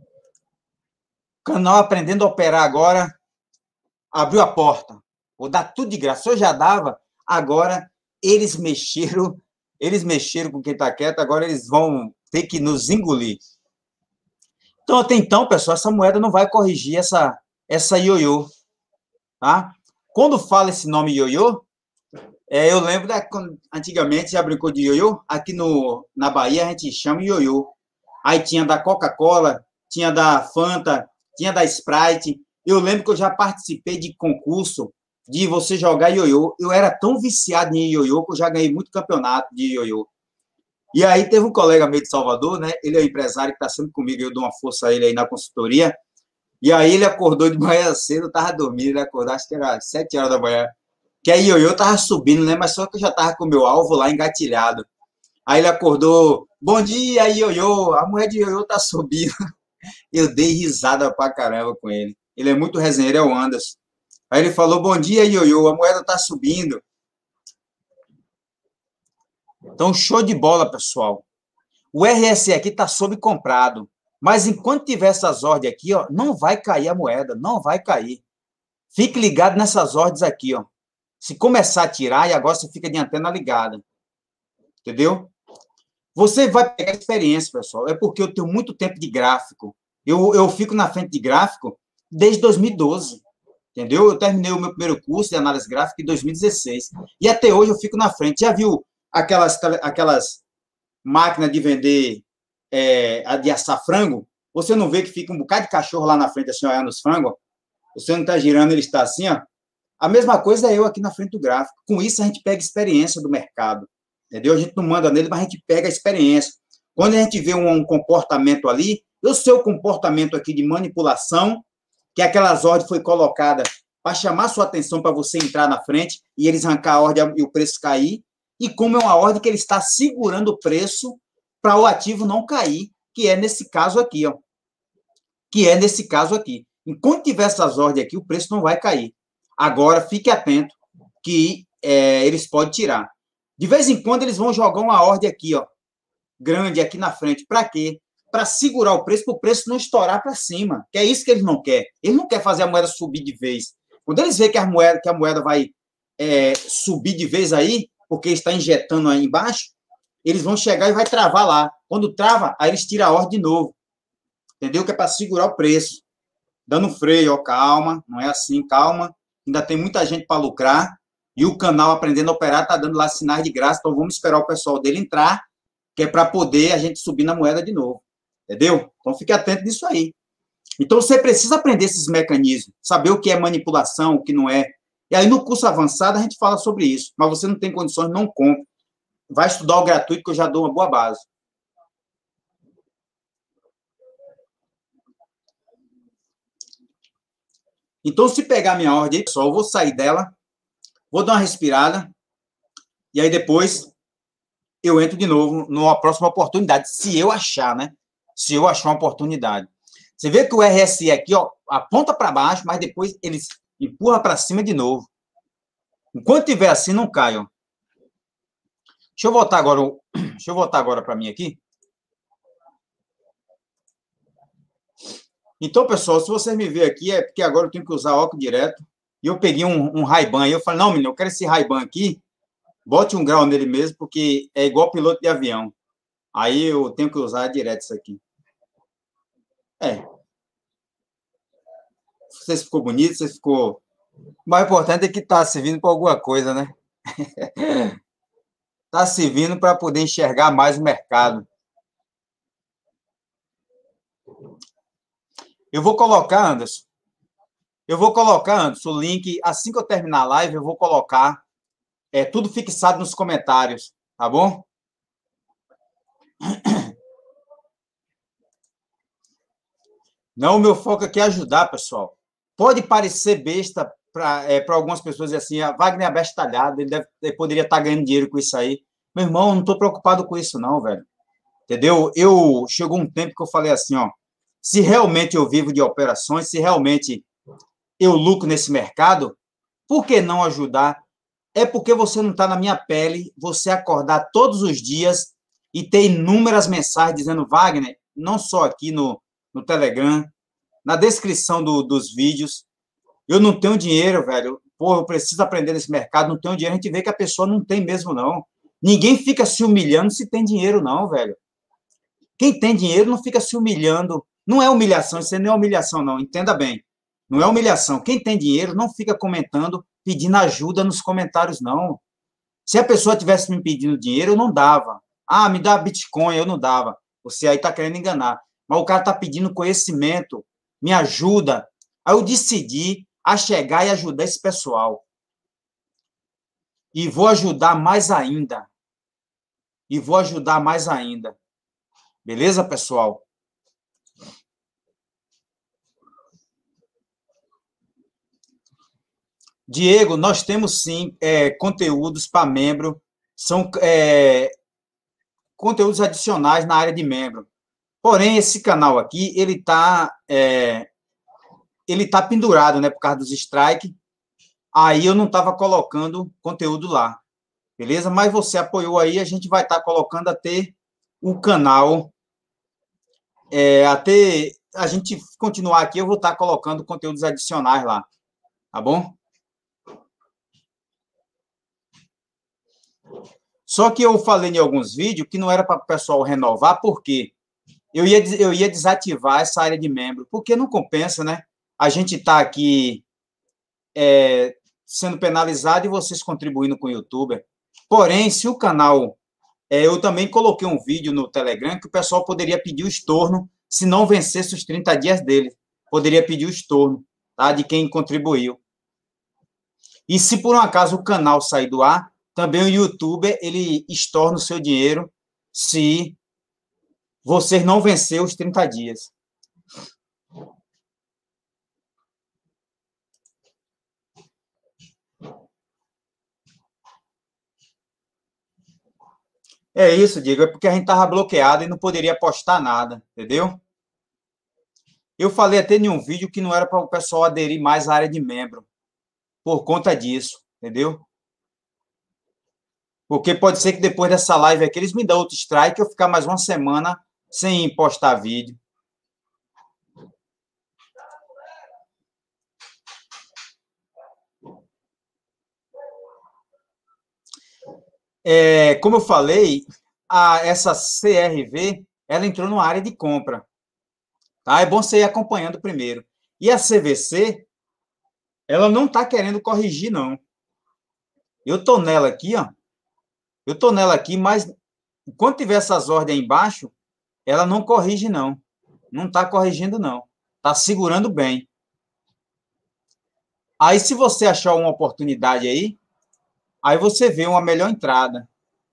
O canal Aprendendo a Operar agora abriu a porta. Vou dar tudo de graça. Eu já dava, agora eles mexeram, eles mexeram com quem está quieto, agora eles vão ter que nos engolir. Então, até então, pessoal, essa moeda não vai corrigir essa, essa ioiô, tá? Quando fala esse nome ioiô, é, eu lembro da, antigamente já brincou de ioiô, aqui no, na Bahia a gente chama ioiô. Aí tinha da Coca-Cola, tinha da Fanta, tinha da Sprite. Eu lembro que eu já participei de concurso de você jogar ioiô. Eu era tão viciado em ioiô que eu já ganhei muito campeonato de ioiô. E aí teve um colega meu de Salvador, né? Ele é um empresário que está sempre comigo, eu dou uma força a ele aí na consultoria. E aí ele acordou de manhã cedo, eu estava dormindo, ele acordou, acho que era sete horas da manhã. Que aí ioiô estava subindo, né? Mas só que eu já estava com o meu alvo lá engatilhado. Aí ele acordou, bom dia, ioiô, a mulher de ioiô tá subindo. Eu dei risada pra caramba com ele. Ele é muito resenheiro, é o Anderson. Aí ele falou, bom dia, ioiô, a moeda tá subindo. Então, show de bola, pessoal. O R S I aqui está sobrecomprado. Mas enquanto tiver essas ordens aqui, ó, não vai cair a moeda, não vai cair. Fique ligado nessas ordens aqui, ó. Se começar a tirar, e agora você fica de antena ligada. Entendeu? Você vai pegar experiência, pessoal. É porque eu tenho muito tempo de gráfico. Eu, eu fico na frente de gráfico desde dois mil e doze. Entendeu? Eu terminei o meu primeiro curso de análise gráfica em dois mil e dezesseis. E até hoje eu fico na frente. Já viu aquelas, aquelas máquinas de vender, é, de assar frango? Você não vê que fica um bocado de cachorro lá na frente, assim, olhando os frangos? Você não está girando, ele está assim, ó. A mesma coisa é eu aqui na frente do gráfico. Com isso, a gente pega experiência do mercado. Entendeu? A gente não manda nele, mas a gente pega a experiência. Quando a gente vê um, um comportamento ali, o seu comportamento aqui de manipulação, que aquelas ordens foi colocada para chamar sua atenção para você entrar na frente e eles arrancar a ordem e o preço cair, e como é uma ordem que ele está segurando o preço para o ativo não cair, que é nesse caso aqui, ó. Que é nesse caso aqui. Enquanto tiver essas ordens aqui, o preço não vai cair. Agora, fique atento que é, eles podem tirar. De vez em quando, eles vão jogar uma ordem aqui, ó, grande aqui na frente. Para quê? Para segurar o preço, para o preço não estourar para cima. Que é isso que eles não querem. Eles não querem fazer a moeda subir de vez. Quando eles veem que a moeda, que a moeda vai é, subir de vez aí, porque está injetando aí embaixo, eles vão chegar e vai travar lá. Quando trava, aí eles tiram a ordem de novo. Entendeu? Que é para segurar o preço. Dando freio, ó, calma, não é assim, calma. Ainda tem muita gente para lucrar. E o canal Aprendendo a Operar está dando lá sinais de graça, então vamos esperar o pessoal dele entrar, que é para poder a gente subir na moeda de novo. Entendeu? Então fique atento nisso aí. Então você precisa aprender esses mecanismos, saber o que é manipulação, o que não é. E aí no curso avançado a gente fala sobre isso, mas você não tem condições, não compre. Vai estudar o gratuito que eu já dou uma boa base. Então, se pegar minha ordem, pessoal, eu vou sair dela, vou dar uma respirada, e aí depois eu entro de novo numa próxima oportunidade, se eu achar, né? Se eu achar uma oportunidade. Você vê que o R S I aqui, ó, aponta para baixo, mas depois eles empurra para cima de novo. Enquanto tiver assim, não cai, ó. Deixa eu voltar agora, deixa eu voltar agora para mim aqui. Então, pessoal, se vocês me verem aqui, é porque agora eu tenho que usar óculos direto. E eu peguei um, um Ray-Ban, aí eu falei, não, menino, eu quero esse Ray-Ban aqui, bote um grau nele mesmo, porque é igual piloto de avião. Aí eu tenho que usar direto isso aqui. É. Você ficou bonito, você ficou... O mais importante é que tá servindo para alguma coisa, né? Tá servindo para poder enxergar mais o mercado. Eu vou colocar, Anderson, eu vou colocar, Anderson, o link, assim que eu terminar a live, eu vou colocar é, tudo fixado nos comentários, tá bom? Não, o meu foco aqui é ajudar, pessoal. Pode parecer besta para é, para algumas pessoas assim, a Wagner é bestalhado, ele, deve, ele poderia estar ganhando dinheiro com isso aí. Meu irmão, não estou preocupado com isso não, velho. Entendeu? Eu chegou um tempo que eu falei assim, ó, se realmente eu vivo de operações, se realmente eu lucro nesse mercado, por que não ajudar? É porque você não está na minha pele, você acordar todos os dias e ter inúmeras mensagens dizendo, Wagner, não só aqui no, no Telegram, na descrição do, dos vídeos, eu não tenho dinheiro, velho, pô, eu preciso aprender nesse mercado, não tenho dinheiro, a gente vê que a pessoa não tem mesmo, não. Ninguém fica se humilhando se tem dinheiro, não, velho. Quem tem dinheiro não fica se humilhando. Não é humilhação, isso não é humilhação, não. Entenda bem. Não é humilhação. Quem tem dinheiro não fica comentando, pedindo ajuda nos comentários, não. Se a pessoa tivesse me pedindo dinheiro, eu não dava. Ah, me dá Bitcoin, eu não dava. Você aí está querendo enganar. Mas o cara está pedindo conhecimento, me ajuda. Aí eu decidi a chegar e ajudar esse pessoal. E vou ajudar mais ainda. E vou ajudar mais ainda. Beleza, pessoal? Diego, nós temos sim é, conteúdos para membro, são é, conteúdos adicionais na área de membro. Porém, esse canal aqui, ele está é, ele tá pendurado, né, por causa dos strikes. Aí eu não estava colocando conteúdo lá, beleza? Mas você apoiou aí, a gente vai estar tá colocando até o canal, é, até a gente continuar aqui, eu vou estar tá colocando conteúdos adicionais lá, tá bom? Só que eu falei em alguns vídeos que não era para o pessoal renovar, por quê? Eu ia, eu ia desativar essa área de membro, porque não compensa, né? A gente está aqui é, sendo penalizado e vocês contribuindo com o YouTuber. Porém, se o canal... É, eu também coloquei um vídeo no Telegram que o pessoal poderia pedir o estorno se não vencesse os trinta dias dele. Poderia pedir o estorno, tá? De quem contribuiu. E se por um acaso o canal sair do ar, também o YouTuber, ele estorna o seu dinheiro se você não vencer os trinta dias. É isso, Diego, é porque a gente estava bloqueado e não poderia postar nada, entendeu? Eu falei até em um vídeo que não era para o pessoal aderir mais à área de membro, por conta disso, entendeu? Porque pode ser que depois dessa live aqui eles me dão outro strike e eu ficar mais uma semana sem postar vídeo. É, como eu falei, a, essa C R V, ela entrou numa área de compra. Tá? É bom você ir acompanhando primeiro. E a C V C, ela não está querendo corrigir, não. Eu tô nela aqui, ó. Eu tô nela aqui, mas enquanto tiver essas ordens aí embaixo, ela não corrige, não. Não está corrigindo, não. Está segurando bem. Aí, se você achar uma oportunidade aí, aí você vê uma melhor entrada.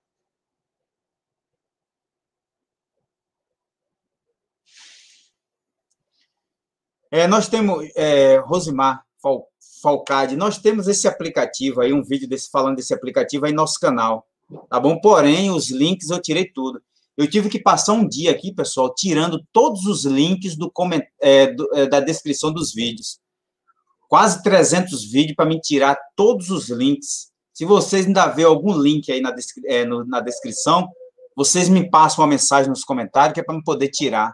É, nós temos, é, Rosimar Fal, Falcade, nós temos esse aplicativo aí, um vídeo desse falando desse aplicativo aí no nosso canal, tá bom? Porém, os links eu tirei tudo. Eu tive que passar um dia aqui, pessoal, tirando todos os links do, é, do, é, da descrição dos vídeos. Quase trezentos vídeos para me tirar todos os links. Se vocês ainda vê algum link aí na, é, no, na descrição, vocês me passam uma mensagem nos comentários que é para me poder tirar.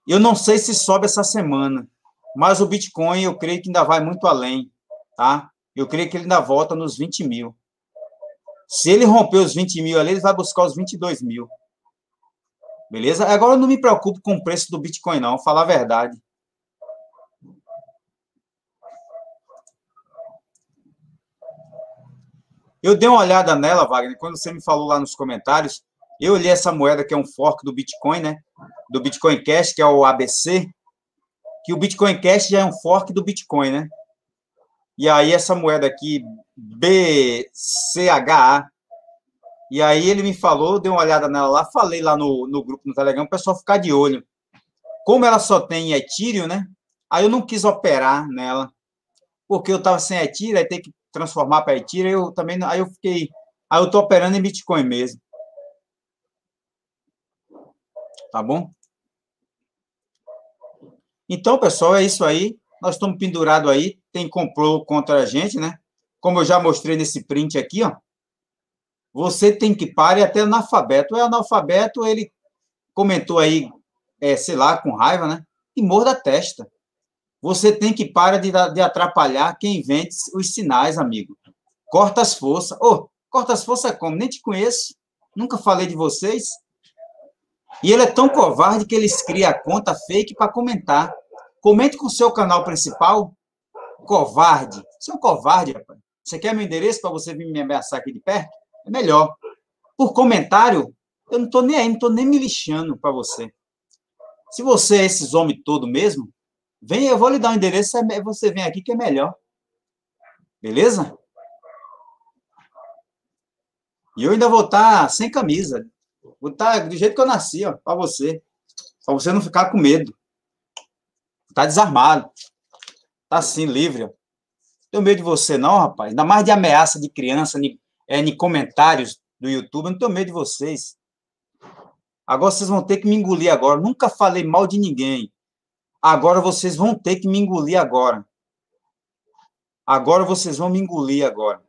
Eu não sei se sobe essa semana, mas o Bitcoin eu creio que ainda vai muito além, tá? Eu creio que ele ainda volta nos vinte mil. Se ele romper os vinte mil ali, ele vai buscar os vinte e dois mil. Beleza? Agora eu não me preocupo com o preço do Bitcoin, não, falar a verdade. Eu dei uma olhada nela, Wagner, quando você me falou lá nos comentários, eu olhei essa moeda que é um fork do Bitcoin, né? Do Bitcoin Cash, que é o A B C, que o Bitcoin Cash já é um fork do Bitcoin, né? E aí essa moeda aqui, B C H A, e aí ele me falou, dei uma olhada nela lá, falei lá no, no grupo no Telegram, o pessoal ficar de olho. Como ela só tem Ethereum, né? Aí eu não quis operar nela, porque eu estava sem Ethereum, aí tem que transformar para Ethereum, eu também, aí eu fiquei, aí eu tô operando em Bitcoin mesmo, tá bom? Então, pessoal, é isso aí. Nós estamos pendurados aí. Tem comprou contra a gente, né? Como eu já mostrei nesse print aqui, ó. Você tem que parar e até analfabeto. É analfabeto, ele comentou aí, é, sei lá, com raiva, né? E morda a testa. Você tem que parar de, de atrapalhar quem vende os sinais, amigo. Corta as forças. Ô, oh, corta as forças como? Nem te conheço. Nunca falei de vocês. E ele é tão covarde que eles criam a conta fake para comentar. Comente com o seu canal principal. Covarde. Você é um covarde, rapaz. Você quer meu endereço para você vir me ameaçar aqui de perto? É melhor. Por comentário, eu não estou nem aí, não estou nem me lixando para você. Se você é esses homens todo mesmo, vem, eu vou lhe dar um endereço, você vem aqui que é melhor. Beleza? E eu ainda vou estar sem camisa. Vou estar do jeito que eu nasci, ó, para você. Para você não ficar com medo. Tá desarmado. Tá assim, livre, ó. Não tenho medo de você, não, rapaz. Ainda mais de ameaça de criança, de, é, de comentários do YouTube. Eu não tenho medo de vocês. Agora vocês vão ter que me engolir agora. Nunca falei mal de ninguém. Agora vocês vão ter que me engolir agora. Agora vocês vão me engolir agora.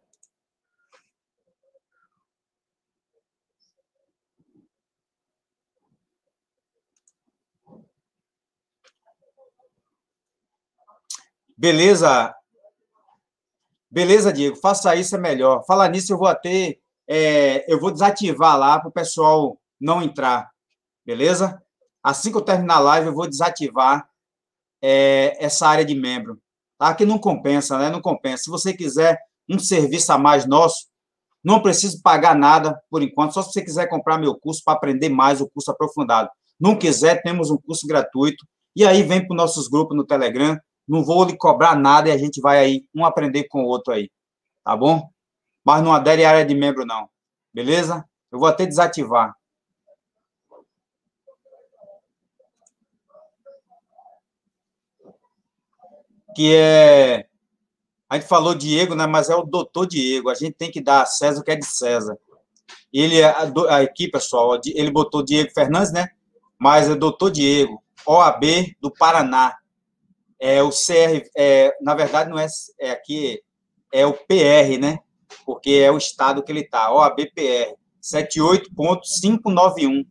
Beleza? Beleza, Diego. Faça isso, é melhor. Falar nisso, eu vou até... É, eu vou desativar lá para o pessoal não entrar. Beleza? Assim que eu terminar a live, eu vou desativar é, essa área de membro. Tá? Que não compensa, né? Não compensa. Se você quiser um serviço a mais nosso, não preciso pagar nada por enquanto, só se você quiser comprar meu curso para aprender mais o curso aprofundado. Não quiser, temos um curso gratuito. E aí vem para os nossos grupos no Telegram. Não vou lhe cobrar nada e a gente vai aí um aprender com o outro aí. Tá bom? Mas não adere à área de membro, não. Beleza? Eu vou até desativar. Que é... A gente falou Diego, né? Mas é o doutor Diego. A gente tem que dar a César o que é de César. Ele, a, a equipe, pessoal, ele botou Diego Fernandes, né? Mas é doutor Diego, O A B do Paraná. É o C R, é, na verdade, não é, é aqui, é o P R, né? Porque é o estado que ele está, O A B P R, setenta e oito ponto quinhentos e noventa e um.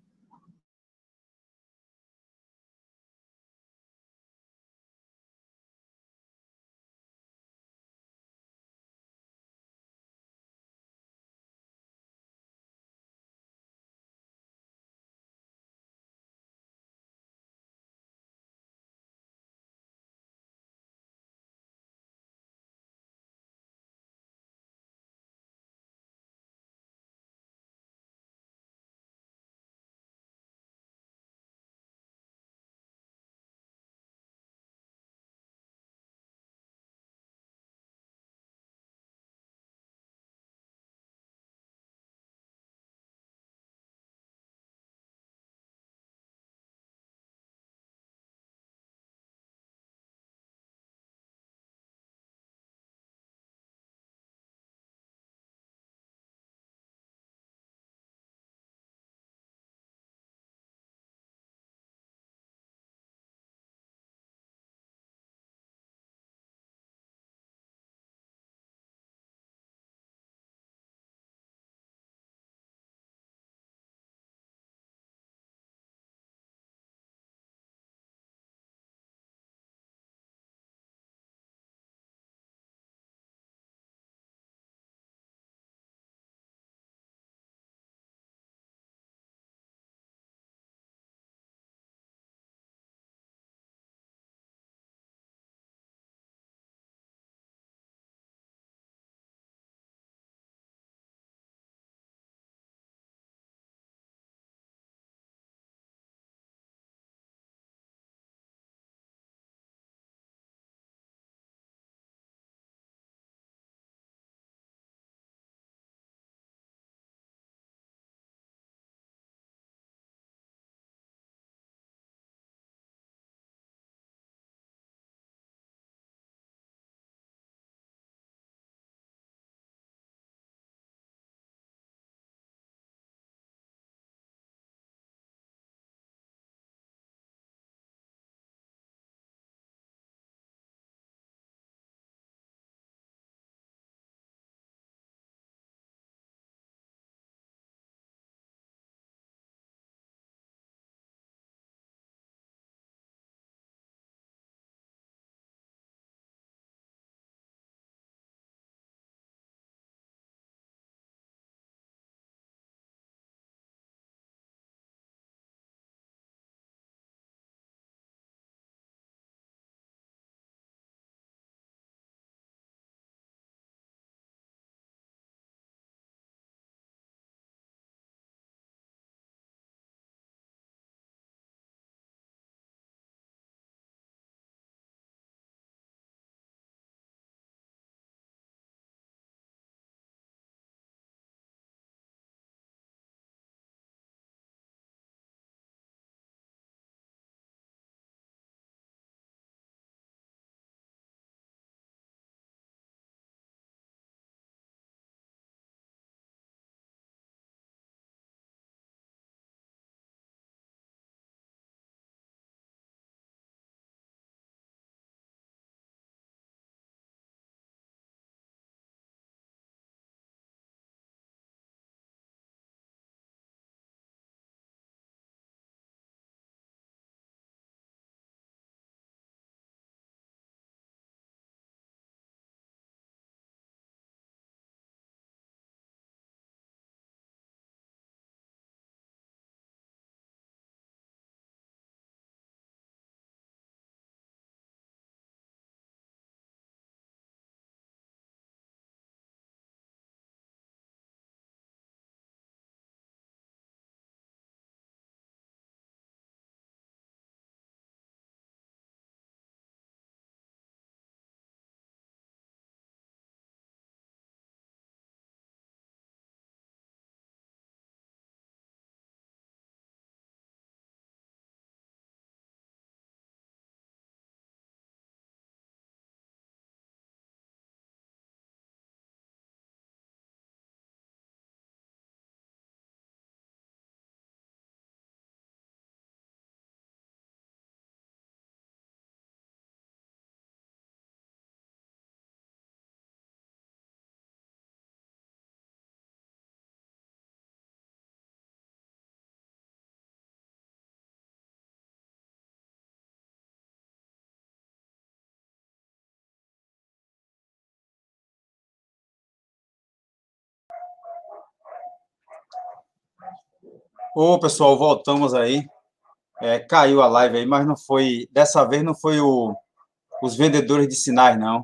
Ô, pessoal, voltamos aí. É, caiu a live aí, mas não foi. Dessa vez não foi o, os vendedores de sinais, não.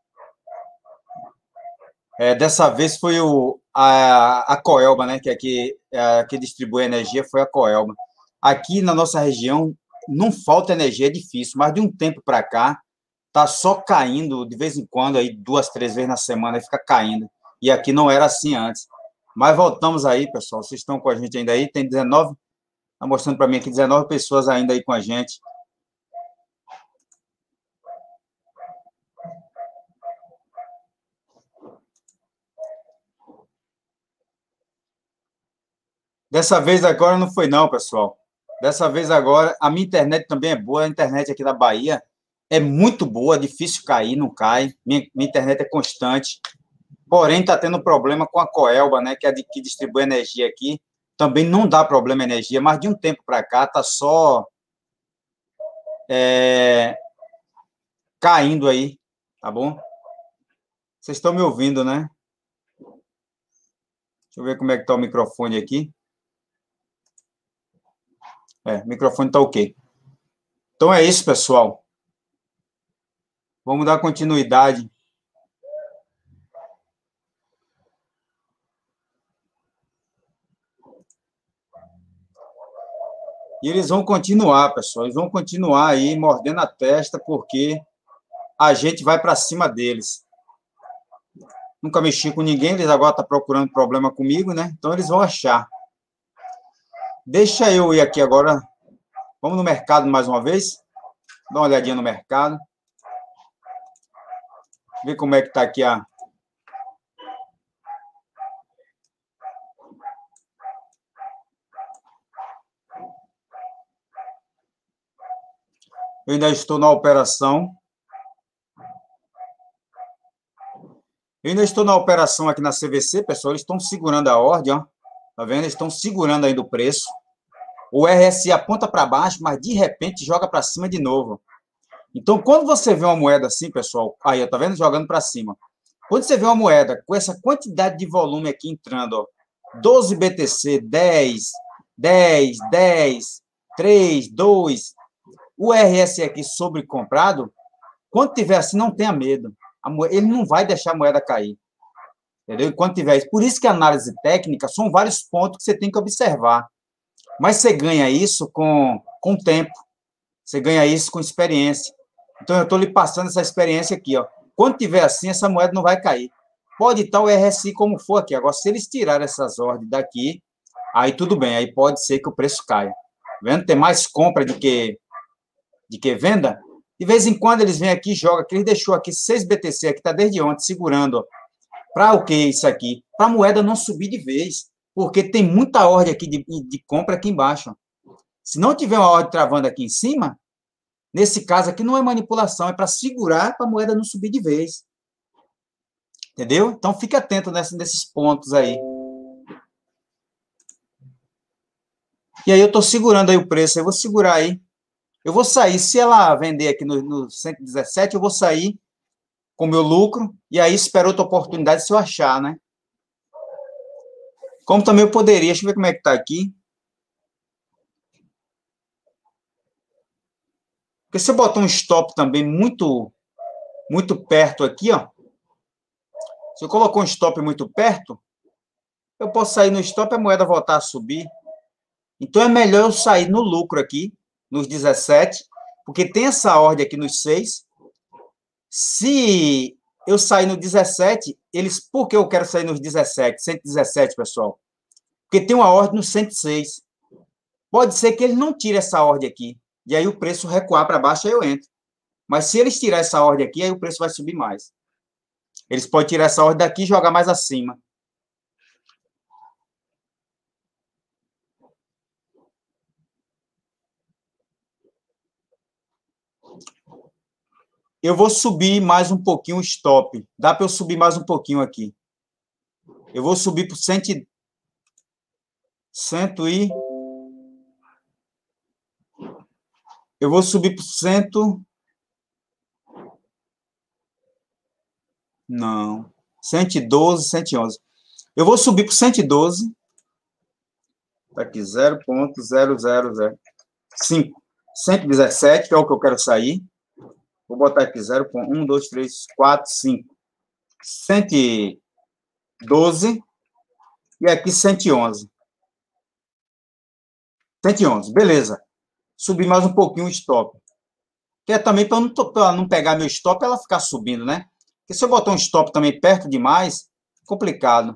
É, dessa vez foi o, a, a Coelba, né? Que aqui é, que distribui energia foi a Coelba. Aqui na nossa região não falta energia, é difícil, mas de um tempo para cá tá só caindo de vez em quando aí duas, três vezes na semana fica caindo. E aqui não era assim antes. Mas voltamos aí, pessoal. Vocês estão com a gente ainda aí? Tem dezenove. Está mostrando para mim aqui dezenove pessoas ainda aí com a gente. Dessa vez agora não foi não, pessoal. Dessa vez agora, a minha internet também é boa. A internet aqui da Bahia é muito boa, difícil cair, não cai. Minha, minha internet é constante. Porém, está tendo problema com a Coelba, né, que é a de, que distribui energia aqui. Também não dá problema energia, mas de um tempo para cá está só é, caindo aí, tá bom? Vocês estão me ouvindo, né? Deixa eu ver como é que está o microfone aqui. É, o microfone está ok. Então é isso, pessoal. Vamos dar continuidade. E eles vão continuar, pessoal. Eles vão continuar aí mordendo a testa, porque a gente vai para cima deles. Nunca mexi com ninguém, eles agora estão procurando problema comigo, né? Então eles vão achar. Deixa eu ir aqui agora. Vamos no mercado mais uma vez. Dá uma olhadinha no mercado. Ver como é que está aqui a... Eu ainda estou na operação. Eu ainda estou na operação aqui na C V C, pessoal. Eles estão segurando a ordem, ó. Tá vendo? Eles estão segurando ainda o preço. O R S I aponta para baixo, mas de repente joga para cima de novo. Então, quando você vê uma moeda assim, pessoal, aí, ó, tá vendo? Jogando para cima. Quando você vê uma moeda com essa quantidade de volume aqui entrando, ó, doze B T C, dez, dez, dez, três, dois, o R S I aqui sobrecomprado, quando tiver assim, não tenha medo. Moeda, ele não vai deixar a moeda cair. Entendeu? Quando tiver isso. Por isso que a análise técnica são vários pontos que você tem que observar. Mas você ganha isso com, com tempo. Você ganha isso com experiência. Então, eu estou lhe passando essa experiência aqui, ó. Quando tiver assim, essa moeda não vai cair. Pode estar o R S I como for aqui. Agora, se eles tirarem essas ordens daqui, aí tudo bem. Aí pode ser que o preço caia. Tá vendo? Tem mais compra do que, de que venda. De vez em quando, eles vêm aqui e jogam. Aqui, ele deixou aqui seis B T C, aqui está desde ontem, segurando. Para o que isso aqui? Para a moeda não subir de vez. Porque tem muita ordem aqui de, de compra aqui embaixo. Se não tiver uma ordem travando aqui em cima, nesse caso aqui não é manipulação, é para segurar para a moeda não subir de vez. Entendeu? Então, fique atento nessa, nesses pontos aí. E aí, eu estou segurando aí o preço, eu vou segurar aí. Eu vou sair, se ela vender aqui no, no cento e dezessete, eu vou sair com o meu lucro, e aí espero outra oportunidade se eu achar, né? Como também eu poderia, deixa eu ver como é que está aqui. Porque se eu botar um stop também muito, muito perto aqui, ó. Se eu colocar um stop muito perto, eu posso sair no stop e a moeda voltar a subir. Então, é melhor eu sair no lucro aqui, nos dezessete, porque tem essa ordem aqui nos seis. Se eu sair no dezessete, eles... Por que eu quero sair nos dezessete, cento e dezessete, pessoal? Porque tem uma ordem no cento e seis. Pode ser que ele não tire essa ordem aqui, e aí o preço recuar para baixo, aí eu entro. Mas se eles tirarem essa ordem aqui, aí o preço vai subir mais. Eles podem tirar essa ordem daqui e jogar mais acima. Eu vou subir mais um pouquinho o stop. Dá para eu subir mais um pouquinho aqui. Eu vou subir para cem, cento e... Eu vou subir para cento... Não. cento e doze, cento e onze. Eu vou subir para cento e doze. Tá aqui, zero ponto zero zero zero cinco. cento e dezessete, que é o que eu quero sair. Vou botar aqui zero ponto um, dois, três, quatro, cinco. cento e doze. E aqui cento e onze. cento e onze, beleza. Subir mais um pouquinho o stop. Que é também para não, não pegar meu stop e ela ficar subindo, né? Porque se eu botar um stop também perto demais, complicado.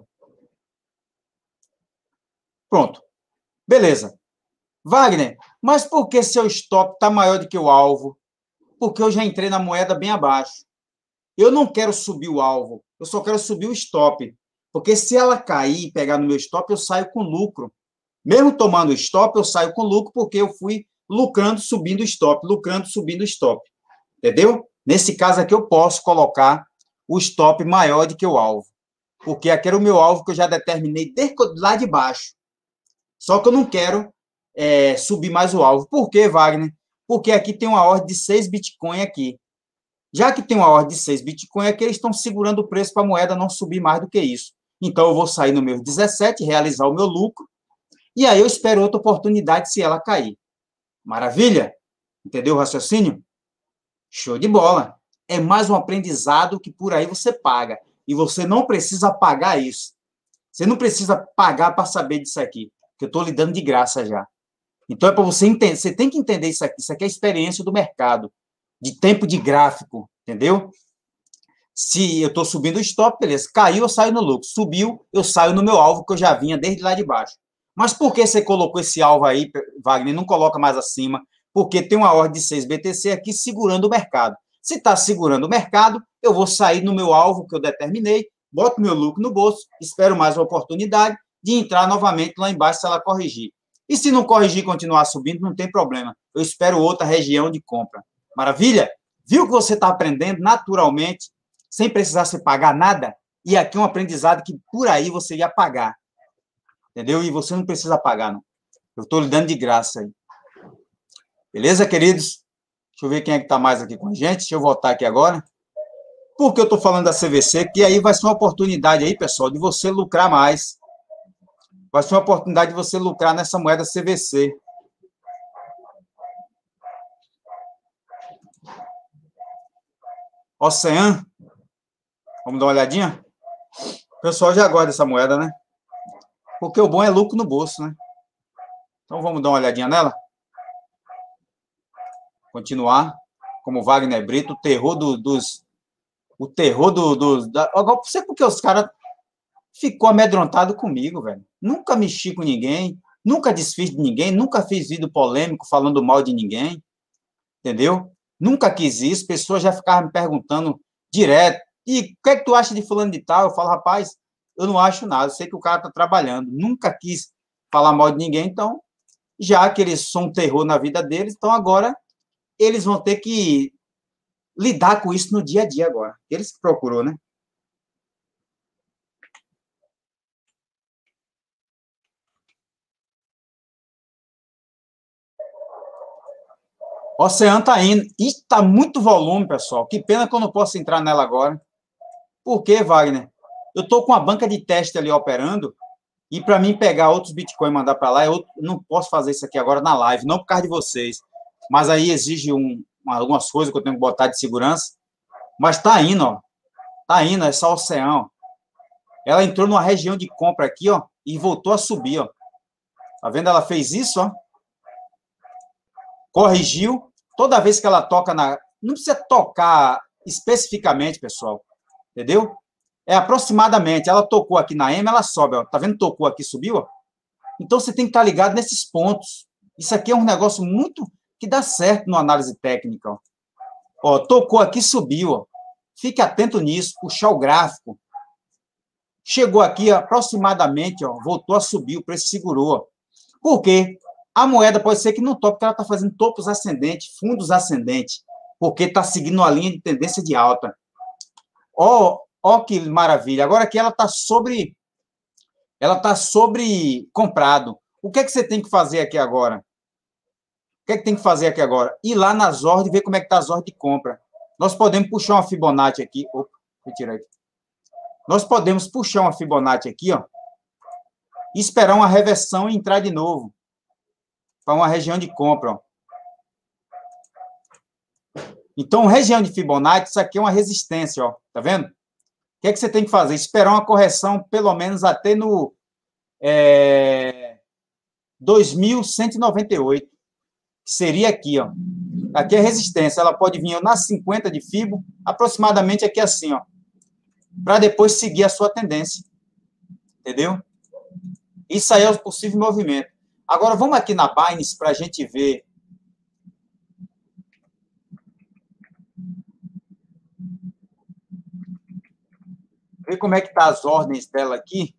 Pronto. Beleza. Wagner, mas por que seu stop está maior do que o alvo? Porque eu já entrei na moeda bem abaixo. Eu não quero subir o alvo, eu só quero subir o stop. Porque se ela cair e pegar no meu stop, eu saio com lucro. Mesmo tomando stop, eu saio com lucro porque eu fui lucrando, subindo o stop, lucrando, subindo o stop. Entendeu? Nesse caso aqui, eu posso colocar o stop maior do que o alvo. Porque aquele é o meu alvo que eu já determinei desde lá de baixo. Só que eu não quero é, subir mais o alvo. Por quê, Wagner? Porque aqui tem uma ordem de seis Bitcoin aqui. Já que tem uma ordem de seis Bitcoin aqui, eles estão segurando o preço para a moeda não subir mais do que isso. Então, eu vou sair no meu dezessete, realizar o meu lucro, e aí eu espero outra oportunidade se ela cair. Maravilha? Entendeu o raciocínio? Show de bola. É mais um aprendizado que por aí você paga. E você não precisa pagar isso. Você não precisa pagar para saber disso aqui, que eu estou lhe dando de graça já. Então, é para você entender. Você tem que entender isso aqui. Isso aqui é a experiência do mercado, de tempo de gráfico, entendeu? Se eu estou subindo o stop, beleza. Caiu, eu saio no lucro. Subiu, eu saio no meu alvo, que eu já vinha desde lá de baixo. Mas por que você colocou esse alvo aí, Wagner? Não coloca mais acima. Porque tem uma ordem de seis B T C aqui segurando o mercado. Se está segurando o mercado, eu vou sair no meu alvo que eu determinei, boto meu lucro no bolso, espero mais uma oportunidade de entrar novamente lá embaixo se ela corrigir. E se não corrigir e continuar subindo, não tem problema. Eu espero outra região de compra. Maravilha? Viu que você está aprendendo naturalmente, sem precisar se pagar nada? E aqui é um aprendizado que por aí você ia pagar. Entendeu? E você não precisa pagar, não. Eu estou lhe dando de graça aí. Beleza, queridos? Deixa eu ver quem é que está mais aqui com a gente. Deixa eu voltar aqui agora. Por que eu estou falando da C V C? Que aí vai ser uma oportunidade aí, pessoal, de você lucrar mais. Vai ser uma oportunidade de você lucrar nessa moeda C V C. Ocean. Vamos dar uma olhadinha? O pessoal já gosta dessa moeda, né? Porque o bom é lucro no bolso, né? Então, vamos dar uma olhadinha nela? Continuar. Como Wagner Brito, o terror do, dos... O terror do, dos... Da, agora, não sei porque os caras ficou amedrontado comigo, velho. Nunca mexi com ninguém, nunca desfiz de ninguém, nunca fiz vídeo polêmico falando mal de ninguém, entendeu? Nunca quis isso, pessoas já ficavam me perguntando direto, e o que é que tu acha de fulano de tal? Eu falo, rapaz, eu não acho nada, eu sei que o cara tá trabalhando, nunca quis falar mal de ninguém, então, já que eles são um terror na vida deles, então agora eles vão ter que lidar com isso no dia a dia agora. Eles que procurou, né? Oceano tá indo. E tá muito volume, pessoal. Que pena que eu não posso entrar nela agora. Por quê, Wagner? Eu estou com a banca de teste ali operando e para mim pegar outros Bitcoin e mandar para lá, eu não posso fazer isso aqui agora na live, não por causa de vocês. Mas aí exige um, algumas coisas que eu tenho que botar de segurança. Mas tá indo, ó. Tá indo, essa Oceano. Ela entrou numa região de compra aqui, ó, e voltou a subir, ó. Tá vendo? Ela fez isso, ó. Corrigiu. Toda vez que ela toca na... Não precisa tocar especificamente, pessoal. Entendeu? É aproximadamente. Ela tocou aqui na M, ela sobe, ó. Tá vendo? Tocou aqui, subiu, ó. Então, você tem que estar ligado nesses pontos. Isso aqui é um negócio muito... que dá certo na análise técnica, ó. Ó, tocou aqui, subiu, ó. Fique atento nisso, puxar o gráfico. Chegou aqui, aproximadamente, ó, voltou a subir, o preço segurou, ó. Por quê? A moeda pode ser que não tope, porque ela está fazendo topos ascendentes, fundos ascendentes, porque está seguindo uma linha de tendência de alta. Ó, ó que maravilha. Agora aqui ela está sobre... Ela está sobre comprado. O que é que você tem que fazer aqui agora? O que é que tem que fazer aqui agora? Ir lá nas ordens e ver como é que está as ordens de compra. Nós podemos puxar uma Fibonacci aqui. Opa, vou tirar aqui. Nós podemos puxar uma Fibonacci aqui, ó. e esperar uma reversão e entrar de novo para uma região de compra. Ó. Então, região de Fibonacci, isso aqui é uma resistência, ó, tá vendo? O que é que você tem que fazer? Esperar uma correção, pelo menos até no é, dois mil cento e noventa e oito, que seria aqui, ó. Aqui é resistência, ela pode vir nas cinquenta de Fibo, aproximadamente aqui assim, ó, para depois seguir a sua tendência, entendeu? Isso aí é o possível movimento. Agora, vamos aqui na Binance para a gente ver. Ver como é que tá as ordens dela aqui.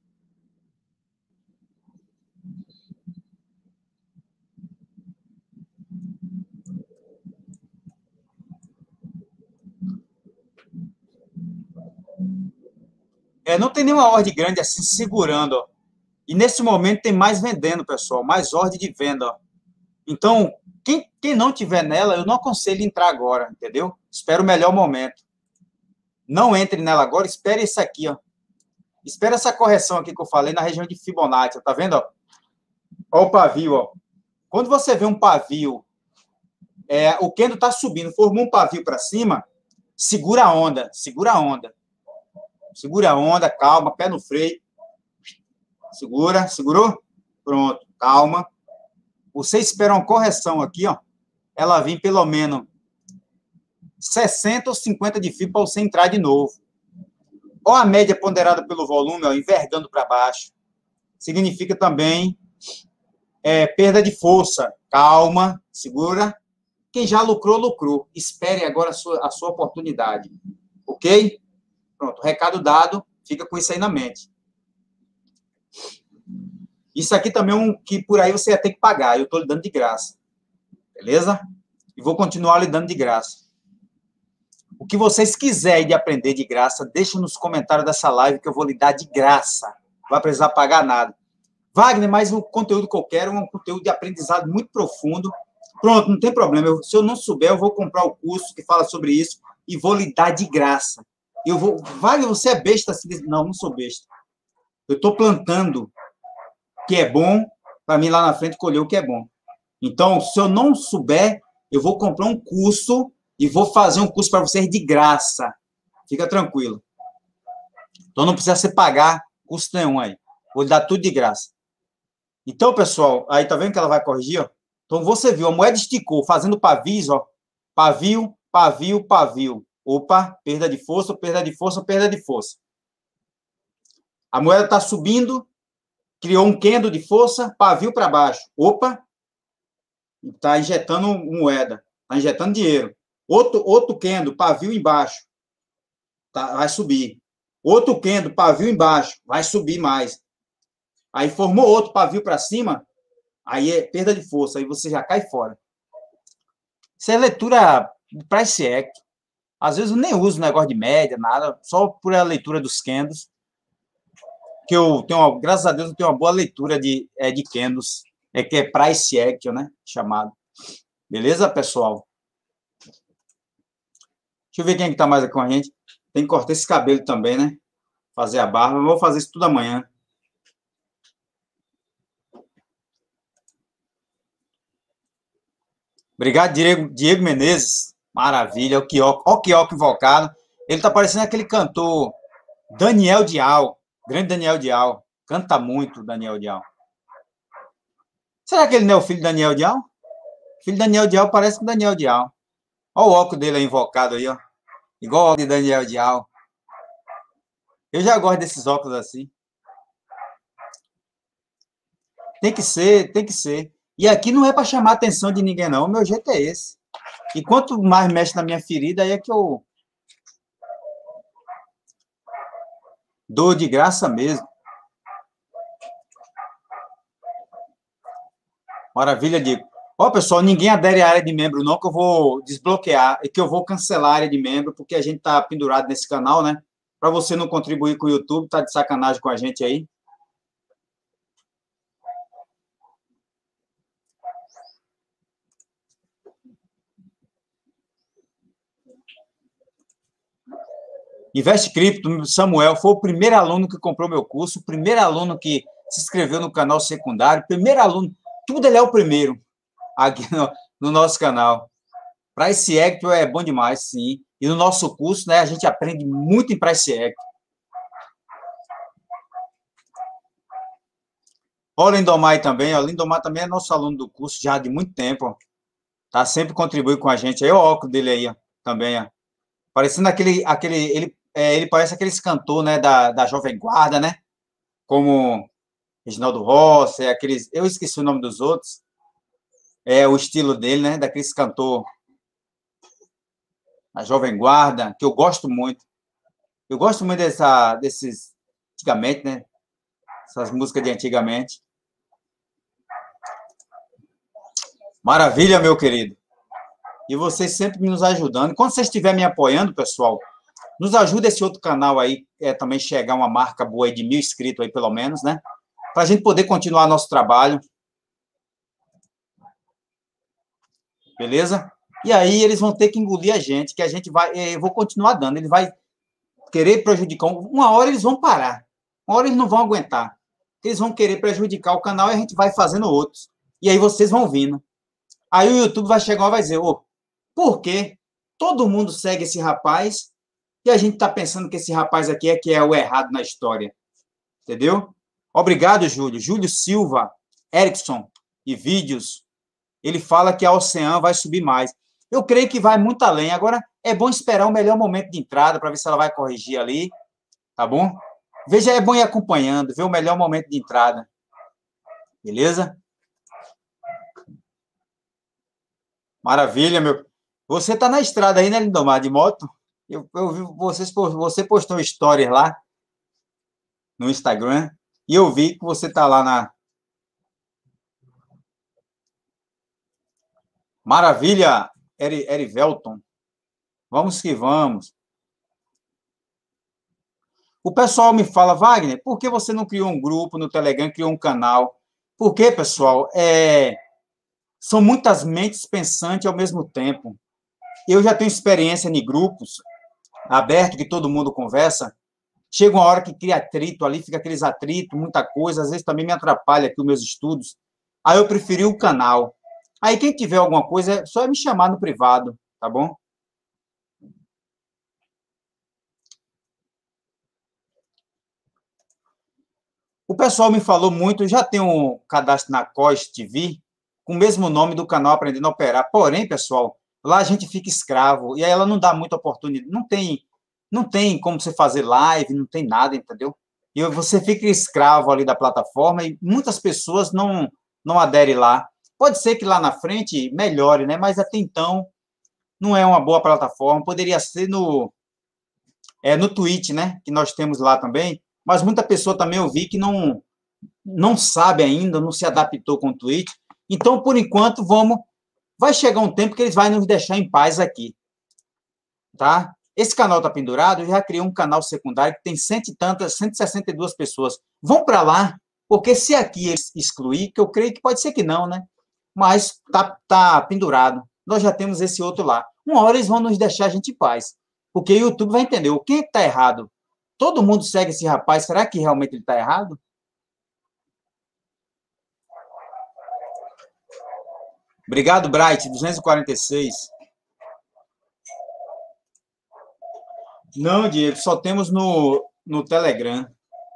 É, não tem nenhuma ordem grande assim segurando, ó. E nesse momento tem mais vendendo, pessoal, mais ordem de venda, ó. Então, quem, quem não tiver nela, eu não aconselho entrar agora, entendeu? Espera o melhor momento. Não entre nela agora, espere isso aqui, ó. Espera essa correção aqui que eu falei na região de Fibonacci, tá vendo, ó? Ó o pavio, ó. Quando você vê um pavio, é, o candle tá subindo, formou um pavio para cima, segura a onda, segura a onda. Segura a onda, calma, pé no freio. Segura, segurou? Pronto, calma. Você espera uma correção aqui, ó. Ela vem pelo menos sessenta ou cinquenta de Fibo para você entrar de novo. Ó a média ponderada pelo volume, ó, envergando para baixo. Significa também é, perda de força. Calma, segura. Quem já lucrou, lucrou. Espere agora a sua, a sua oportunidade. Ok? Pronto, recado dado. Fica com isso aí na mente. Isso aqui também é um que por aí você ia ter que pagar. Eu estou lhe dando de graça. Beleza? E vou continuar lhe dando de graça. O que vocês quiserem de aprender de graça, deixa nos comentários dessa live que eu vou lhe dar de graça. Não vai precisar pagar nada. Wagner, mas o conteúdo que eu quero é um conteúdo de aprendizado muito profundo. Pronto, não tem problema. Eu, se eu não souber, eu vou comprar o curso que fala sobre isso e vou lhe dar de graça. Eu vou... Wagner, você é besta? Não, não sou besta. Eu estou plantando que é bom, para mim lá na frente colher o que é bom. Então, se eu não souber, eu vou comprar um curso e vou fazer um curso para vocês de graça. Fica tranquilo. Então, não precisa você pagar custo nenhum aí. Vou lhe dar tudo de graça. Então, pessoal, aí tá vendo que ela vai corrigir, ó? Então, você viu, a moeda esticou, fazendo pavios, ó. Pavio, pavio, pavio. Opa, perda de força, perda de força, perda de força. A moeda está subindo, criou um candle de força, pavio para baixo. Opa, está injetando moeda, está injetando dinheiro. Outro, outro candle, pavio embaixo, tá, vai subir. Outro candle, pavio embaixo, vai subir mais. Aí formou outro pavio para cima, aí é perda de força, aí você já cai fora. Isso é leitura price action. Às vezes eu nem uso negócio de média, nada, só por a leitura dos candles. Que eu tenho, uma, graças a Deus, eu tenho uma boa leitura de, é, de candles, é que é price action, né? Chamado. Beleza, pessoal? Deixa eu ver quem é que tá mais aqui com a gente. Tem que cortar esse cabelo também, né? Fazer a barba. Eu vou fazer isso tudo amanhã. Obrigado, Diego, Diego Menezes. Maravilha. O Kioco, o Kioco invocado. Ele tá parecendo aquele cantor Daniel Dial. Grande Daniel Dial. Canta muito, Daniel Dial. Será que ele não é o filho de Daniel Dial? O filho de Daniel Dial parece com Daniel Dial. Olha o óculos dele aí invocado aí, ó. Igual o óculos de Daniel Dial. Eu já gosto desses óculos assim. Tem que ser, tem que ser. E aqui não é para chamar a atenção de ninguém, não. O meu jeito é esse. E quanto mais mexe na minha ferida, aí é que eu dou de graça mesmo. Maravilha, Diego. Ó, pessoal, ninguém adere à área de membro, não, que eu vou desbloquear e que eu vou cancelar a área de membro, porque a gente tá pendurado nesse canal, né? Para você não contribuir com o YouTube, tá de sacanagem com a gente aí. Investe Cripto, Samuel, foi o primeiro aluno que comprou meu curso, o primeiro aluno que se inscreveu no canal secundário, primeiro aluno, tudo ele é o primeiro aqui no, no nosso canal. Price Action é bom demais, sim. E no nosso curso, né, a gente aprende muito em Price Action. Olha o Lindomar também, ó. O Lindomar também é nosso aluno do curso já de muito tempo, ó. Tá sempre contribuindo com a gente. Aí o óculos dele aí, ó, também, ó. Parecendo aquele, aquele ele, é, ele parece aqueles cantor, né, da, da Jovem Guarda, né? Como Reginaldo Rossi, é aqueles, eu esqueci o nome dos outros. É o estilo dele, né, daqueles cantor a Jovem Guarda, que eu gosto muito. Eu gosto muito dessa, desses, antigamente, né? Essas músicas de antigamente. Maravilha, meu querido. E vocês sempre nos ajudando. Quando vocês estiverem me apoiando, pessoal, nos ajuda esse outro canal aí, é, também chegar uma marca boa aí de mil inscritos aí, pelo menos, né? Para a gente poder continuar nosso trabalho. Beleza? E aí eles vão ter que engolir a gente, que a gente vai... Eu vou continuar dando. Ele vai querer prejudicar. Uma hora eles vão parar. Uma hora eles não vão aguentar. Eles vão querer prejudicar o canal e a gente vai fazendo outros. E aí vocês vão vindo. Aí o YouTube vai chegar e vai dizer, ô, por quê? Todo mundo segue esse rapaz e a gente está pensando que esse rapaz aqui é que é o errado na história. Entendeu? Obrigado, Júlio. Júlio Silva, Erickson e Vídeos. Ele fala que a Ocean vai subir mais. Eu creio que vai muito além. Agora, é bom esperar o melhor momento de entrada para ver se ela vai corrigir ali. Tá bom? Veja, é bom ir acompanhando, ver o melhor momento de entrada. Beleza? Maravilha, meu. Você está na estrada aí, né, Lindomar, de moto? Eu, eu vi vocês, você postou stories lá no Instagram e eu vi que você está lá na... Maravilha, Eri, Erivelton. Vamos que vamos. O pessoal me fala, Wagner, por que você não criou um grupo no Telegram, criou um canal? Porque, pessoal, é... são muitas mentes pensantes ao mesmo tempo. Eu já tenho experiência em grupos abertos, que todo mundo conversa. Chega uma hora que cria atrito ali, fica aqueles atritos, muita coisa, às vezes também me atrapalha aqui os meus estudos. Aí eu preferi o canal. Aí quem tiver alguma coisa, é só me chamar no privado, tá bom? O pessoal me falou muito, já tem um cadastro na C O S T V, com o mesmo nome do canal Aprendendo a Operar. Porém, pessoal, lá a gente fica escravo, e aí ela não dá muita oportunidade, não tem, não tem como você fazer live, não tem nada, entendeu? E você fica escravo ali da plataforma, e muitas pessoas não, não aderem lá. Pode ser que lá na frente melhore, né? Mas até então não é uma boa plataforma, poderia ser no, é, no Twitch, né? Que nós temos lá também, mas muita pessoa também eu vi que não, não sabe ainda, não se adaptou com o Twitch. Então, por enquanto, vamos... Vai chegar um tempo que eles vão nos deixar em paz aqui, tá? Esse canal tá pendurado, eu já criei um canal secundário que tem cento e tantas, cento e sessenta e duas pessoas. Vão para lá, porque se aqui eles excluir, que eu creio que pode ser que não, né? Mas tá, tá pendurado. Nós já temos esse outro lá. Uma hora eles vão nos deixar a gente em paz, porque o YouTube vai entender o que está errado. Todo mundo segue esse rapaz, será que realmente ele está errado? Obrigado, Bright, duzentos e quarenta e seis. Não, Diego, só temos no, no Telegram.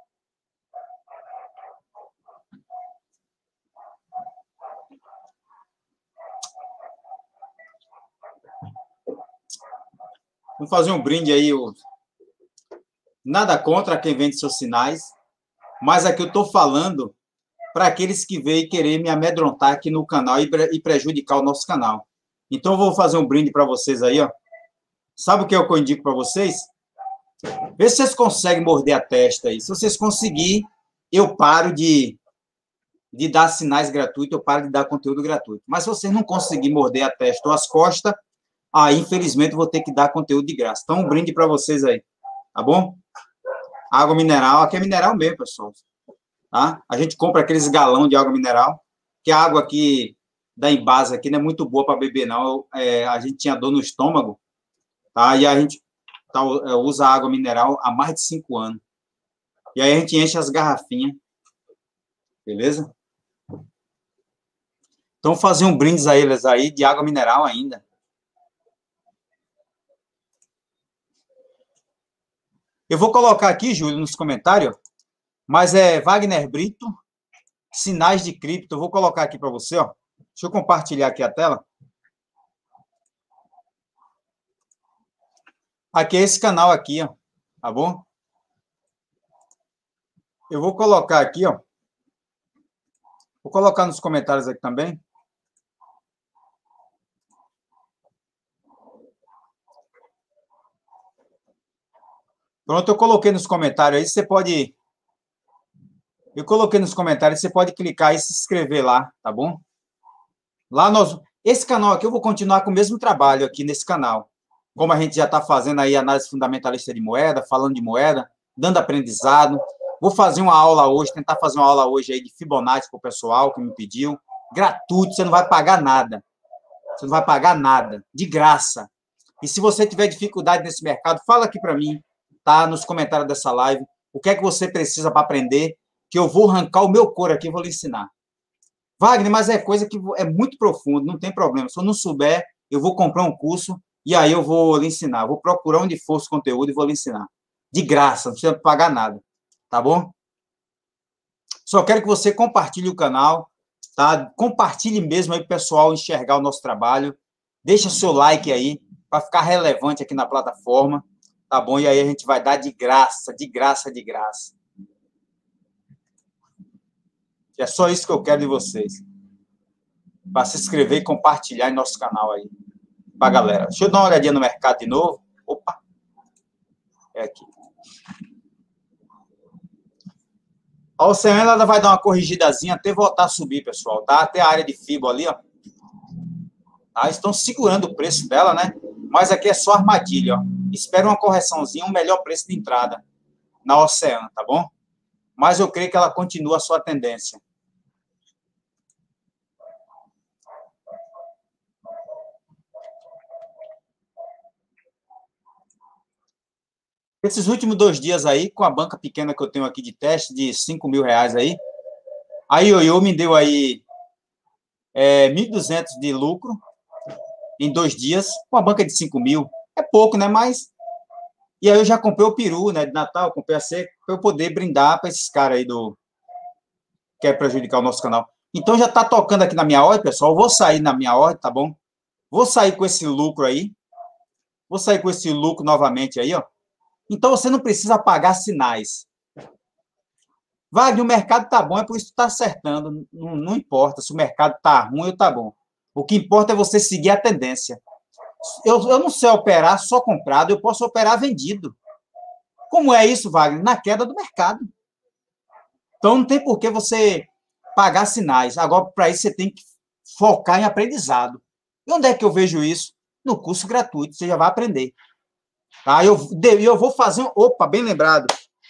Vamos fazer um brinde aí. Nada contra quem vende seus sinais, mas aqui eu estou falando para aqueles que veem querer me amedrontar aqui no canal e prejudicar o nosso canal. Então, eu vou fazer um brinde para vocês aí, ó. Sabe o que é o que eu indico para vocês? Vê se vocês conseguem morder a testa aí. Se vocês conseguirem, eu paro de, de dar sinais gratuitos, eu paro de dar conteúdo gratuito. Mas se vocês não conseguirem morder a testa ou as costas, aí, infelizmente, eu vou ter que dar conteúdo de graça. Então, um brinde para vocês aí, tá bom? Água mineral, aqui é mineral mesmo, pessoal. Tá? A gente compra aqueles galão de água mineral, que a água aqui da Embasa aqui não é muito boa para beber, não. É, a gente tinha dor no estômago, tá? E a gente tá, usa água mineral há mais de cinco anos. E aí a gente enche as garrafinhas. Beleza? Então, fazer um brinde a eles aí de água mineral ainda. Eu vou colocar aqui, Júlio, nos comentários, mas é Wagner Brito, sinais de cripto. Eu vou colocar aqui para você, ó. Deixa eu compartilhar aqui a tela. Aqui é esse canal aqui, ó. Tá bom? Eu vou colocar aqui, ó. Vou colocar nos comentários aqui também. Pronto, eu coloquei nos comentários aí, você pode... Eu coloquei nos comentários, você pode clicar e se inscrever lá, tá bom? Lá nós... Esse canal aqui, eu vou continuar com o mesmo trabalho aqui nesse canal. Como a gente já está fazendo aí análise fundamentalista de moeda, falando de moeda, dando aprendizado. Vou fazer uma aula hoje, tentar fazer uma aula hoje aí de Fibonacci para o pessoal que me pediu. Gratuito, você não vai pagar nada. Você não vai pagar nada, de graça. E se você tiver dificuldade nesse mercado, fala aqui para mim, tá? Nos comentários dessa live, o que é que você precisa para aprender, que eu vou arrancar o meu couro aqui e vou lhe ensinar. Wagner, mas é coisa que é muito profundo, não tem problema. Se eu não souber, eu vou comprar um curso e aí eu vou lhe ensinar. Vou procurar onde for esse conteúdo e vou lhe ensinar. De graça, não precisa pagar nada. Tá bom? Só quero que você compartilhe o canal, tá? Compartilhe mesmo aí para o pessoal enxergar o nosso trabalho. Deixa seu like aí, para ficar relevante aqui na plataforma, tá bom? E aí a gente vai dar de graça, de graça, de graça. É só isso que eu quero de vocês. Para se inscrever e compartilhar em nosso canal aí. Para a galera. Deixa eu dar uma olhadinha no mercado de novo. Opa! É aqui. A Oceana ela vai dar uma corrigidazinha até voltar a subir, pessoal, tá? Até a área de Fibo ali, ó. Tá? Estão segurando o preço dela, né? Mas aqui é só armadilha, ó. Espera uma correçãozinha, um melhor preço de entrada na Oceana, tá bom? Mas eu creio que ela continua a sua tendência. Esses últimos dois dias aí, com a banca pequena que eu tenho aqui de teste, de cinco mil reais aí, a Ioiô me deu aí é, mil e duzentos de lucro em dois dias, com a banca de cinco mil. É pouco, né? Mas... E aí eu já comprei o peru, né? De Natal, comprei a seca, para eu poder brindar para esses caras aí do... que quer prejudicar o nosso canal. Então já tá tocando aqui na minha ordem, pessoal. Eu vou sair na minha ordem, tá bom? Vou sair com esse lucro aí. Vou sair com esse lucro novamente aí, ó. Então, você não precisa pagar sinais. Wagner, o mercado está bom, é por isso que está acertando. Não, não importa se o mercado está ruim ou está bom. O que importa é você seguir a tendência. Eu, eu não sei operar só comprado, eu posso operar vendido. Como é isso, Wagner? Na queda do mercado. Então, não tem por que você pagar sinais. Agora, para isso, você tem que focar em aprendizado. E onde é que eu vejo isso? No curso gratuito, você já vai aprender. Tá? Eu, eu vou fazer... Opa, bem lembrado.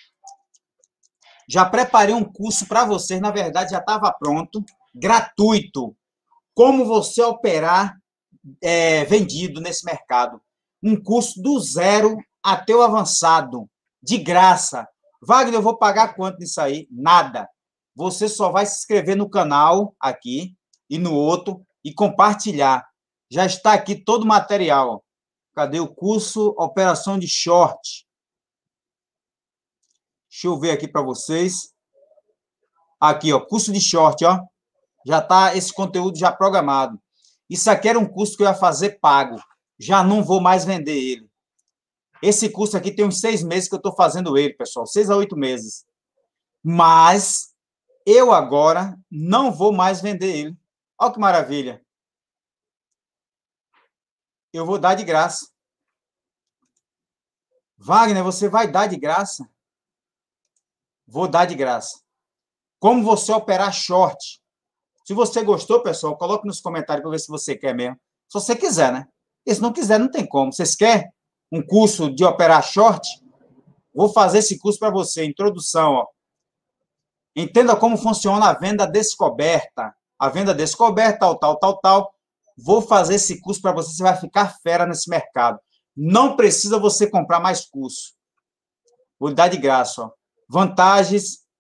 Já preparei um curso para vocês, na verdade já estava pronto, gratuito. Como você operar é, vendido nesse mercado. Um curso do zero até o avançado, de graça. Wagner, eu vou pagar quanto nisso aí? Nada. Você só vai se inscrever no canal aqui e no outro e compartilhar. Já está aqui todo o material. Cadê o curso Operação de Short? Deixa eu ver aqui para vocês. Aqui, ó, curso de short, ó. Já tá esse conteúdo já programado. Isso aqui era um curso que eu ia fazer pago. Já não vou mais vender ele. Esse curso aqui tem uns seis meses que eu estou fazendo ele, pessoal. Seis a oito meses. Mas eu agora não vou mais vender ele. Olha que maravilha. Eu vou dar de graça. Wagner, você vai dar de graça? Vou dar de graça. Como você operar short? Se você gostou, pessoal, coloque nos comentários para ver se você quer mesmo. Se você quiser, né? E se não quiser, não tem como. Vocês querem um curso de operar short? Vou fazer esse curso para você. Introdução, ó. Entenda como funciona a venda descoberta. A venda descoberta, tal, tal, tal, tal. Vou fazer esse curso para você. Você vai ficar fera nesse mercado. Não precisa você comprar mais curso. Vou lhe dar de graça, ó. Vantagens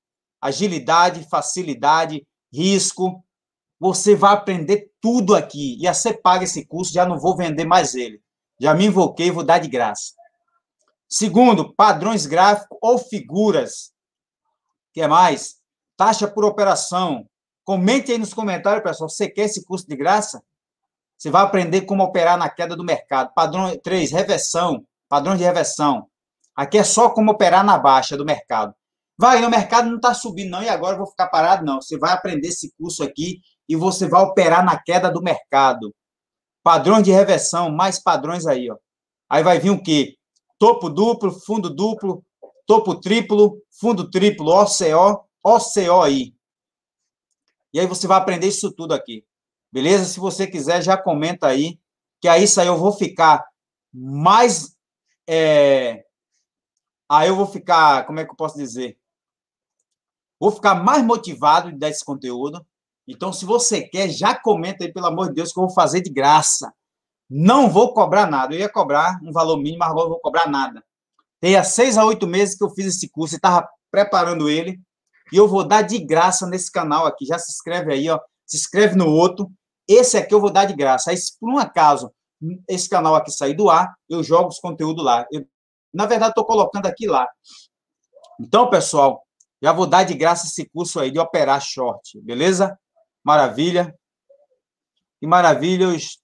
agilidade, facilidade, risco. Você vai aprender tudo aqui. E você paga esse curso, já não vou vender mais ele. Já me invoquei, vou dar de graça. Segundo, padrões gráficos ou figuras. O que mais? Taxa por operação. Comente aí nos comentários, pessoal, você quer esse curso de graça? Você vai aprender como operar na queda do mercado. Padrão três, reversão. Padrões de reversão. Aqui é só como operar na baixa do mercado. Vai, o mercado não está subindo, não, e agora eu vou ficar parado, não. Você vai aprender esse curso aqui e você vai operar na queda do mercado. Padrões de reversão, mais padrões aí, ó. Aí vai vir o quê? Topo duplo, fundo duplo, topo triplo, fundo triplo, O C O, O C O aí. E aí você vai aprender isso tudo aqui. Beleza? Se você quiser, já comenta aí, que aí isso aí eu vou ficar mais... É... Aí eu vou ficar, como é que eu posso dizer? Vou ficar mais motivado de dar esse conteúdo. Então, se você quer, já comenta aí, pelo amor de Deus, que eu vou fazer de graça. Não vou cobrar nada. Eu ia cobrar um valor mínimo, mas agora eu não vou cobrar nada. Tem há seis a oito meses que eu fiz esse curso e estava preparando ele. E eu vou dar de graça nesse canal aqui. Já se inscreve aí, ó. Se inscreve no outro. Esse aqui eu vou dar de graça. Aí, se por um acaso esse canal aqui sair do ar, eu jogo os conteúdos lá. Eu, na verdade, estou colocando aqui lá. Então, pessoal, já vou dar de graça esse curso aí de operar short. Beleza? Maravilha. E maravilhas.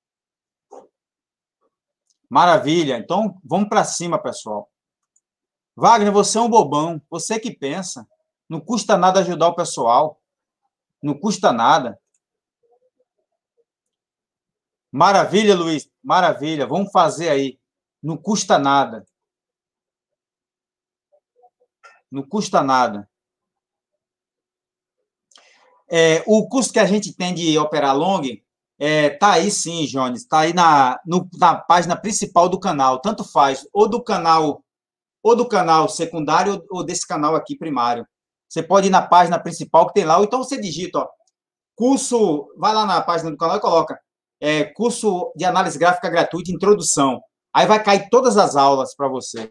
Maravilha. Então, vamos para cima, pessoal. Wagner, você é um bobão. Você que pensa. Não custa nada ajudar o pessoal. Não custa nada. Maravilha, Luiz. Maravilha. Vamos fazer aí. Não custa nada. Não custa nada. É, o curso que a gente tem de operar long é, tá aí sim, Jones. Tá aí na, no, na página principal do canal. Tanto faz, ou do canal, ou do canal secundário, ou, ou desse canal aqui primário. Você pode ir na página principal que tem lá, ou então você digita, ó, curso, vai lá na página do canal e coloca é, curso de análise gráfica gratuita, introdução. Aí vai cair todas as aulas para você.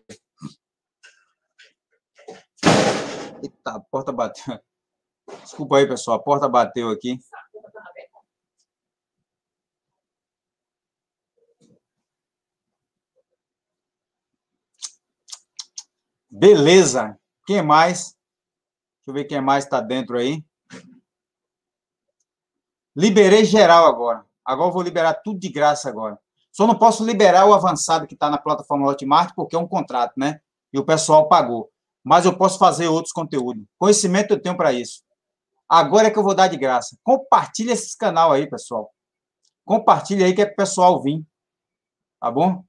Eita, a porta bateu. Desculpa aí, pessoal, a porta bateu aqui. Beleza. Quem mais? Deixa eu ver quem mais está dentro aí. Liberei geral agora. Agora eu vou liberar tudo de graça agora. Só não posso liberar o avançado que está na plataforma Hotmart, porque é um contrato, né? E o pessoal pagou. Mas eu posso fazer outros conteúdos. Conhecimento eu tenho para isso. Agora é que eu vou dar de graça. Compartilha esse canal aí, pessoal. Compartilha aí que é para o pessoal vir. Tá bom?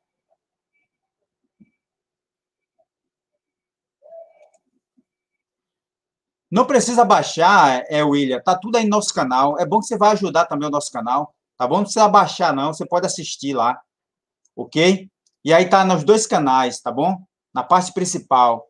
Não precisa baixar, é, William. Tá tudo aí no nosso canal. É bom que você vai ajudar também o nosso canal. Tá bom? Não precisa baixar, não. Você pode assistir lá. Ok? E aí tá nos dois canais, tá bom? Na parte principal.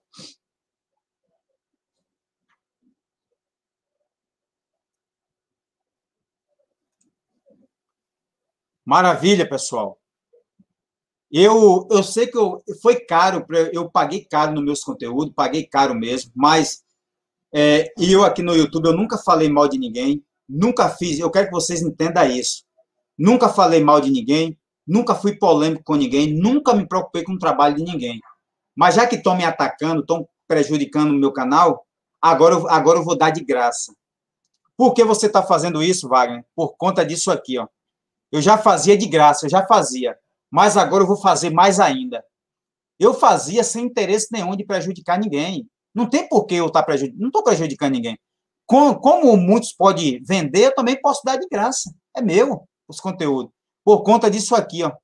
Maravilha, pessoal. Eu, eu sei que eu, foi caro, eu paguei caro nos meus conteúdos, paguei caro mesmo, mas é, eu aqui no YouTube, eu nunca falei mal de ninguém, nunca fiz, eu quero que vocês entendam isso. Nunca falei mal de ninguém, nunca fui polêmico com ninguém, nunca me preocupei com o trabalho de ninguém. Mas já que estão me atacando, estão prejudicando o meu canal, agora eu, agora eu vou dar de graça. Por que você está fazendo isso, Wagner? Por conta disso aqui, ó. Eu já fazia de graça, eu já fazia. Mas agora eu vou fazer mais ainda. Eu fazia sem interesse nenhum de prejudicar ninguém. Não tem por que eu estar prejudicando. Não estou prejudicando ninguém. Como, como muitos podem vender, eu também posso dar de graça. É meu, os conteúdos. Por conta disso aqui, ó.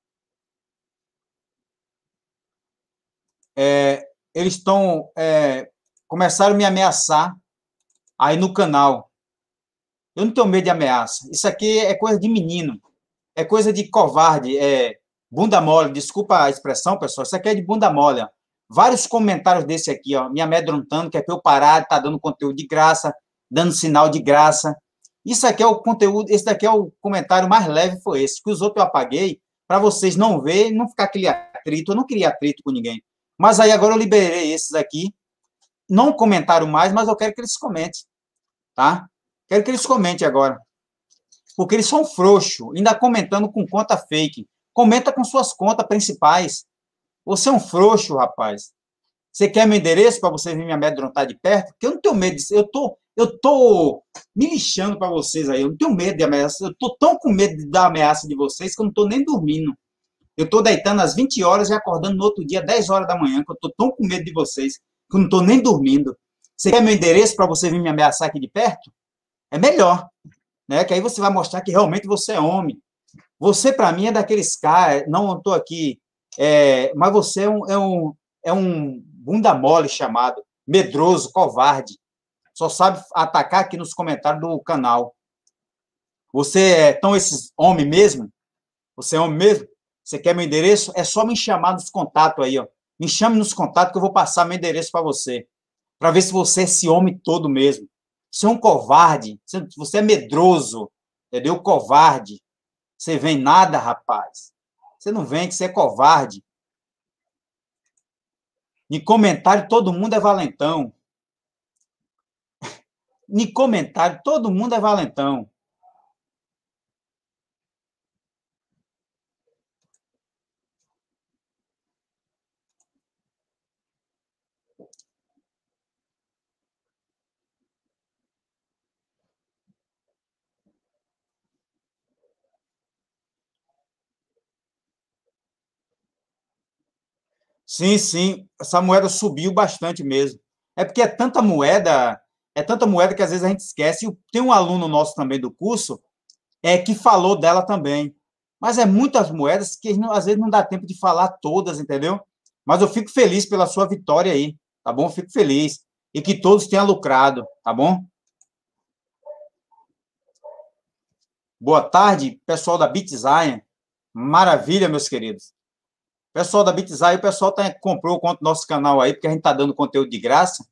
É, eles estão... É, começaram a me ameaçar aí no canal. Eu não tenho medo de ameaça. Isso aqui é coisa de menino. É coisa de covarde. É bunda mole. Desculpa a expressão, pessoal. Isso aqui é de bunda mole. Ó. Vários comentários desse aqui, ó, me amedrontando, que é para eu parar, tá dando conteúdo de graça, dando sinal de graça. Isso aqui é o conteúdo, esse daqui é o comentário mais leve, foi esse. Que os outros eu apaguei, para vocês não verem, não ficar aquele atrito. Eu não queria atrito com ninguém. Mas aí agora eu liberei esses aqui. não comentaram mais, mas eu quero que eles comentem, tá? Quero que eles comentem agora. Porque eles são frouxos, ainda comentando com conta fake. Comenta com suas contas principais. Você é um frouxo, rapaz. Você quer meu endereço para você vir me amedrontar de perto? Porque eu não tenho medo de... Eu tô, eu tô me lixando para vocês aí. Eu não tenho medo de ameaça. Eu tô tão com medo da ameaça de vocês que eu não tô nem dormindo. Eu tô deitando às vinte horas e acordando no outro dia, dez horas da manhã, que eu tô tão com medo de vocês que eu não tô nem dormindo. Você quer meu endereço para você vir me ameaçar aqui de perto? É melhor, né? Que aí você vai mostrar que realmente você é homem. Você, para mim, é daqueles caras... Não estou aqui... É, mas você é um, é, um, é um bunda mole chamado, medroso, covarde. Só sabe atacar aqui nos comentários do canal. Você é tão esses homem mesmo? Você é homem mesmo? Você quer meu endereço? É só me chamar nos contatos aí, ó. Me chame nos contatos que eu vou passar meu endereço para você. Para ver se você é esse homem todo mesmo. Você é um covarde. Você é medroso. Entendeu? Covarde. Você vem nada, rapaz. Você não vem, que você é covarde. Em comentário, todo mundo é valentão. Em comentário, todo mundo é valentão. Sim, sim, essa moeda subiu bastante mesmo. É porque é tanta moeda, é tanta moeda que às vezes a gente esquece. E tem um aluno nosso também do curso é que falou dela também. Mas é muitas moedas que não, às vezes não dá tempo de falar todas, entendeu? Mas eu fico feliz pela sua vitória aí, tá bom? Fico feliz. E que todos tenham lucrado, tá bom? Boa tarde, pessoal da BitZion. Maravilha, meus queridos. Pessoal da BitZion, o pessoal tá, comprou conta do nosso canal aí, porque a gente tá dando conteúdo de graça.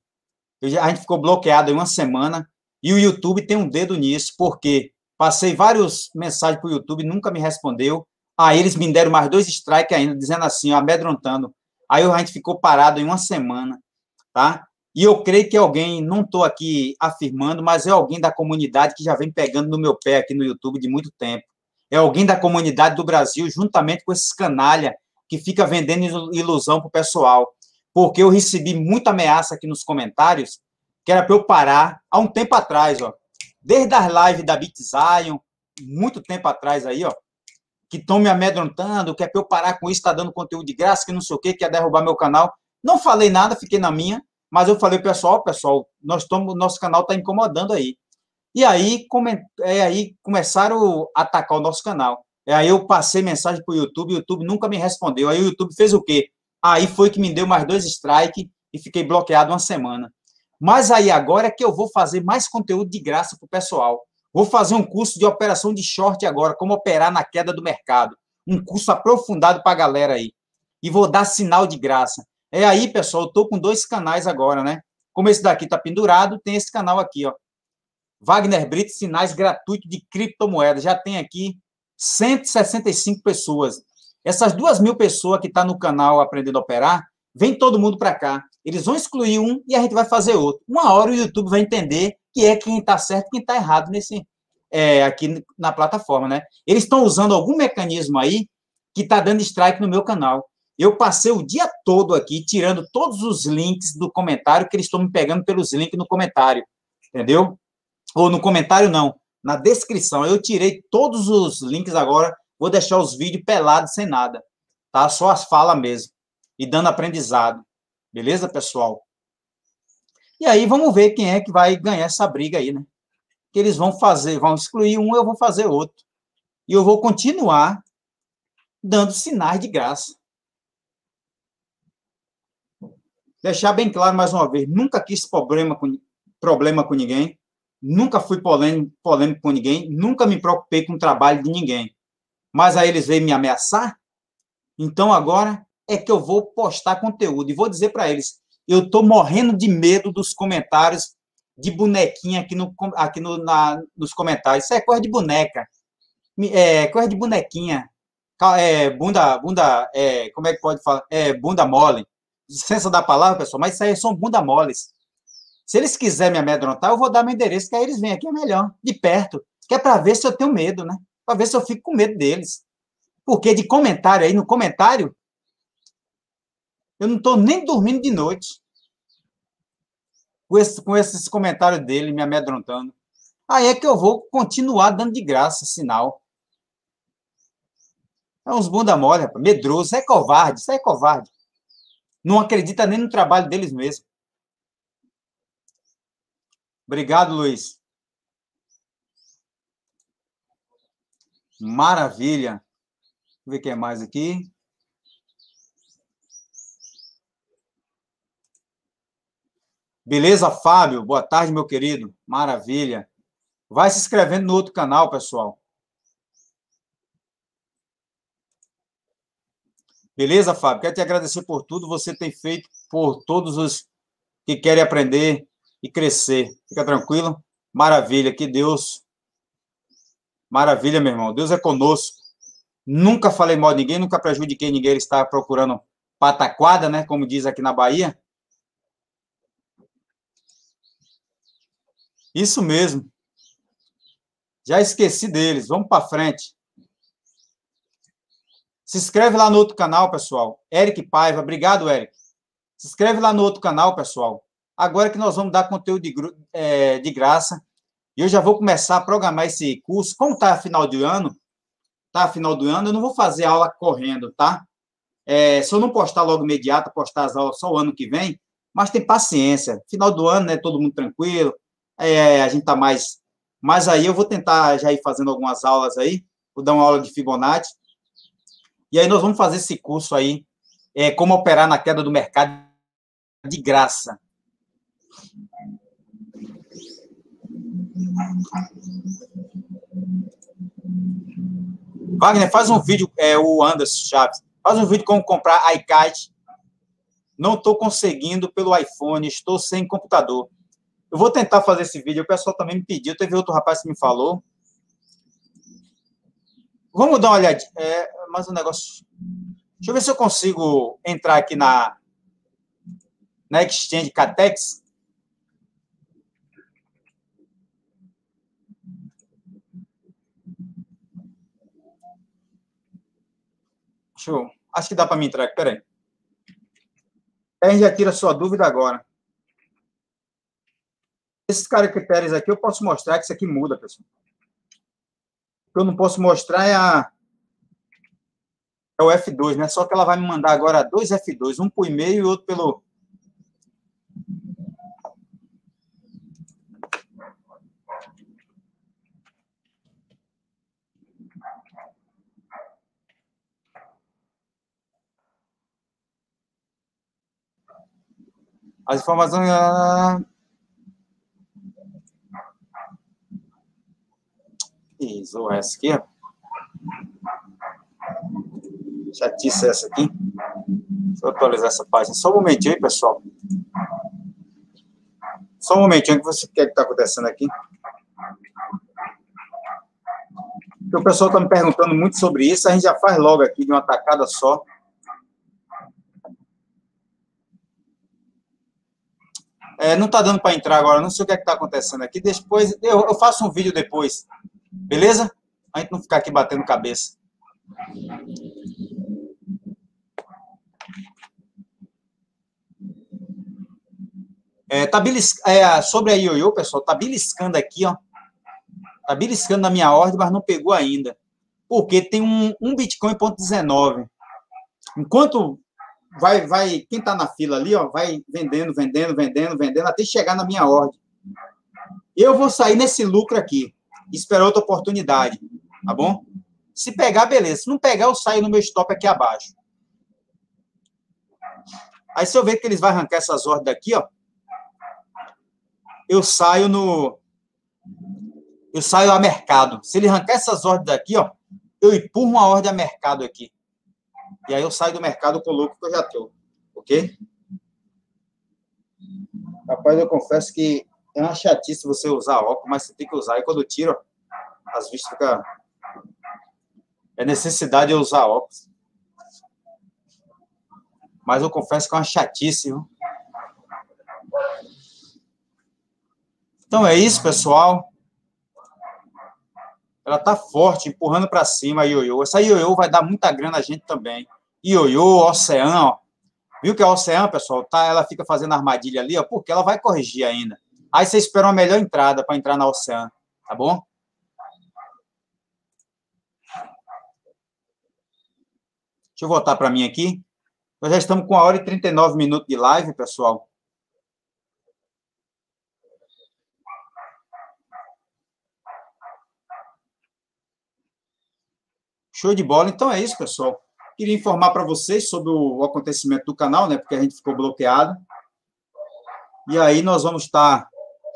A gente ficou bloqueado em uma semana e o YouTube tem um dedo nisso, porque passei várias mensagens para o YouTube, nunca me respondeu. Aí eles me deram mais dois strikes ainda, dizendo assim, ó, amedrontando. Aí a gente ficou parado em uma semana, tá? E eu creio que alguém, não estou aqui afirmando, mas é alguém da comunidade que já vem pegando no meu pé aqui no YouTube de muito tempo. É alguém da comunidade do Brasil, juntamente com esses canalha que fica vendendo ilusão para o pessoal. Porque eu recebi muita ameaça aqui nos comentários, que era para eu parar há um tempo atrás, ó. Desde as lives da BitZion, muito tempo atrás aí, ó, que estão me amedrontando, que é para eu parar com isso, está dando conteúdo de graça, que não sei o quê, que ia derrubar meu canal. Não falei nada, fiquei na minha, mas eu falei, pessoal, pessoal, nós estamos, nosso canal está incomodando aí. E aí, come, é, aí começaram a atacar o nosso canal. É, aí eu passei mensagem para o YouTube, o YouTube nunca me respondeu. Aí o YouTube fez o quê? Aí foi que me deu mais dois strikes e fiquei bloqueado uma semana. Mas aí agora é que eu vou fazer mais conteúdo de graça para o pessoal. Vou fazer um curso de operação de short agora, como operar na queda do mercado. Um curso aprofundado para a galera aí. E vou dar sinal de graça. É aí, pessoal, eu estou com dois canais agora, né? Como esse daqui está pendurado, tem esse canal aqui, ó. Wagner Brito, sinais gratuitos de criptomoedas. Já tem aqui cento e sessenta e cinco pessoas. Essas duas mil pessoas que estão tá no canal Aprendendo a Operar, vem todo mundo para cá. Eles vão excluir um e a gente vai fazer outro. Uma hora o YouTube vai entender que é quem está certo e quem está errado nesse, é, aqui na plataforma, né? Eles estão usando algum mecanismo aí que está dando strike no meu canal. Eu passei o dia todo aqui tirando todos os links do comentário, que eles estão me pegando pelos links no comentário, entendeu? Ou no comentário, não, na descrição. Eu tirei todos os links agora, vou deixar os vídeos pelados, sem nada, tá? Só as falas mesmo, e dando aprendizado. Beleza, pessoal? E aí, vamos ver quem é que vai ganhar essa briga aí, né? Que eles vão fazer, vão excluir um, eu vou fazer outro. E eu vou continuar dando sinais de graça. Deixar bem claro mais uma vez, nunca quis problema com, problema com ninguém, nunca fui polêmico, polêmico com ninguém, nunca me preocupei com o trabalho de ninguém. Mas aí eles veem me ameaçar, então agora é que eu vou postar conteúdo e vou dizer para eles, eu estou morrendo de medo dos comentários de bonequinha aqui, no, aqui no, na, nos comentários. Isso é coisa de boneca, é coisa de bonequinha, é, bunda, bunda, é, como é que pode falar? É, bunda mole. Licença da palavra, pessoal, mas isso aí são bunda moles. Se eles quiserem me amedrontar, eu vou dar meu endereço, que aí eles vêm aqui, é melhor, de perto, que é para ver se eu tenho medo, né? Para ver se eu fico com medo deles. Porque de comentário aí, no comentário, eu não estou nem dormindo de noite com, esse, com esses comentários dele me amedrontando. Aí é que eu vou continuar dando de graça sinal. É uns bunda mole, rapaz, medroso, isso é covarde, isso é covarde. Não acredita nem no trabalho deles mesmo. Obrigado, Luiz. Maravilha. Deixa eu ver quem é mais aqui. Beleza, Fábio? Boa tarde, meu querido. Maravilha. Vai se inscrevendo no outro canal, pessoal. Beleza, Fábio? Quero te agradecer por tudo. Você tem feito por todos os que querem aprender e crescer. Fica tranquilo. Maravilha. Que Deus. Maravilha, meu irmão. Deus é conosco. Nunca falei mal de ninguém, nunca prejudiquei ninguém. Ele está procurando pataquada, né? Como diz aqui na Bahia. Isso mesmo. Já esqueci deles. Vamos para frente. Se inscreve lá no outro canal, pessoal. Eric Paiva. Obrigado, Eric. Se inscreve lá no outro canal, pessoal. Agora que nós vamos dar conteúdo de, é, de graça. E eu já vou começar a programar esse curso. Como está a final do ano, tá a final do ano, eu não vou fazer aula correndo, tá? É, se eu não postar logo imediato, postar as aulas só o ano que vem, mas tem paciência. Final do ano, né? Todo mundo tranquilo. É, a gente tá mais... Mas aí eu vou tentar já ir fazendo algumas aulas aí. Vou dar uma aula de Fibonacci. E aí nós vamos fazer esse curso aí, é, como operar na queda do mercado de graça. Wagner, faz um vídeo, é, o Anderson Chaves, faz um vídeo como comprar iKite. Não estou conseguindo pelo iPhone, estou sem computador. Eu vou tentar fazer esse vídeo, o pessoal também me pediu, teve outro rapaz que me falou. Vamos dar uma olhadinha, é, mais um negócio... Deixa eu ver se eu consigo entrar aqui na, na Exchange Catex. Deixa eu... Acho que dá para me entrar aqui, peraí. A gente já tira a sua dúvida agora. Esses caracteres aqui eu posso mostrar que isso aqui muda, pessoal. O que eu não posso mostrar é, a, é o F dois, né? Só que ela vai me mandar agora dois F dois, um por e-mail e outro pelo... As informações... Isso, essa aqui, ó. Chatice essa aqui. Deixa eu atualizar essa página. Só um momentinho aí, pessoal. Só um momentinho que você quer que está acontecendo aqui. Porque o pessoal está me perguntando muito sobre isso, a gente já faz logo aqui de uma tacada só. É, não está dando para entrar agora, não sei o que é está acontecendo aqui. Depois, eu, eu faço um vídeo depois. Beleza? A gente não ficar aqui batendo cabeça. É, tá belisc... é, sobre a ioiô, pessoal, tá beliscando aqui, ó. Tá beliscando na minha ordem, mas não pegou ainda. Porque tem um, um Bitcoin ponto dezenove. Enquanto vai, vai, quem tá na fila ali, ó, vai vendendo, vendendo, vendendo, vendendo, até chegar na minha ordem. Eu vou sair nesse lucro aqui. Esperar outra oportunidade, tá bom? Se pegar, beleza. Se não pegar, eu saio no meu stop aqui abaixo. Aí, se eu ver que eles vão arrancar essas ordens daqui, ó, eu saio no... Eu saio a mercado. Se ele arrancar essas ordens daqui, ó, eu empurro uma ordem a mercado aqui. E aí eu saio do mercado com o lucro que eu já estou. Ok? Rapaz, eu confesso que é uma chatice você usar óculos, mas você tem que usar. E quando eu tiro, as vistas ficam... É necessidade de eu usar óculos. Mas eu confesso que é uma chatice, viu? Então é isso, pessoal. Ela tá forte, empurrando para cima a ioiô. Essa ioiô vai dar muita grana a gente também. Ioiô, Ocean, ó. Viu que a Ocean, pessoal, tá, ela fica fazendo armadilha ali, ó, porque ela vai corrigir ainda. Aí você espera uma melhor entrada para entrar na Ocean, tá bom? Deixa eu voltar para mim aqui. Nós já estamos com uma hora e trinta e nove minutos de live, pessoal. Show de bola. Então é isso, pessoal. Queria informar para vocês sobre o acontecimento do canal, né? Porque a gente ficou bloqueado. E aí nós vamos estar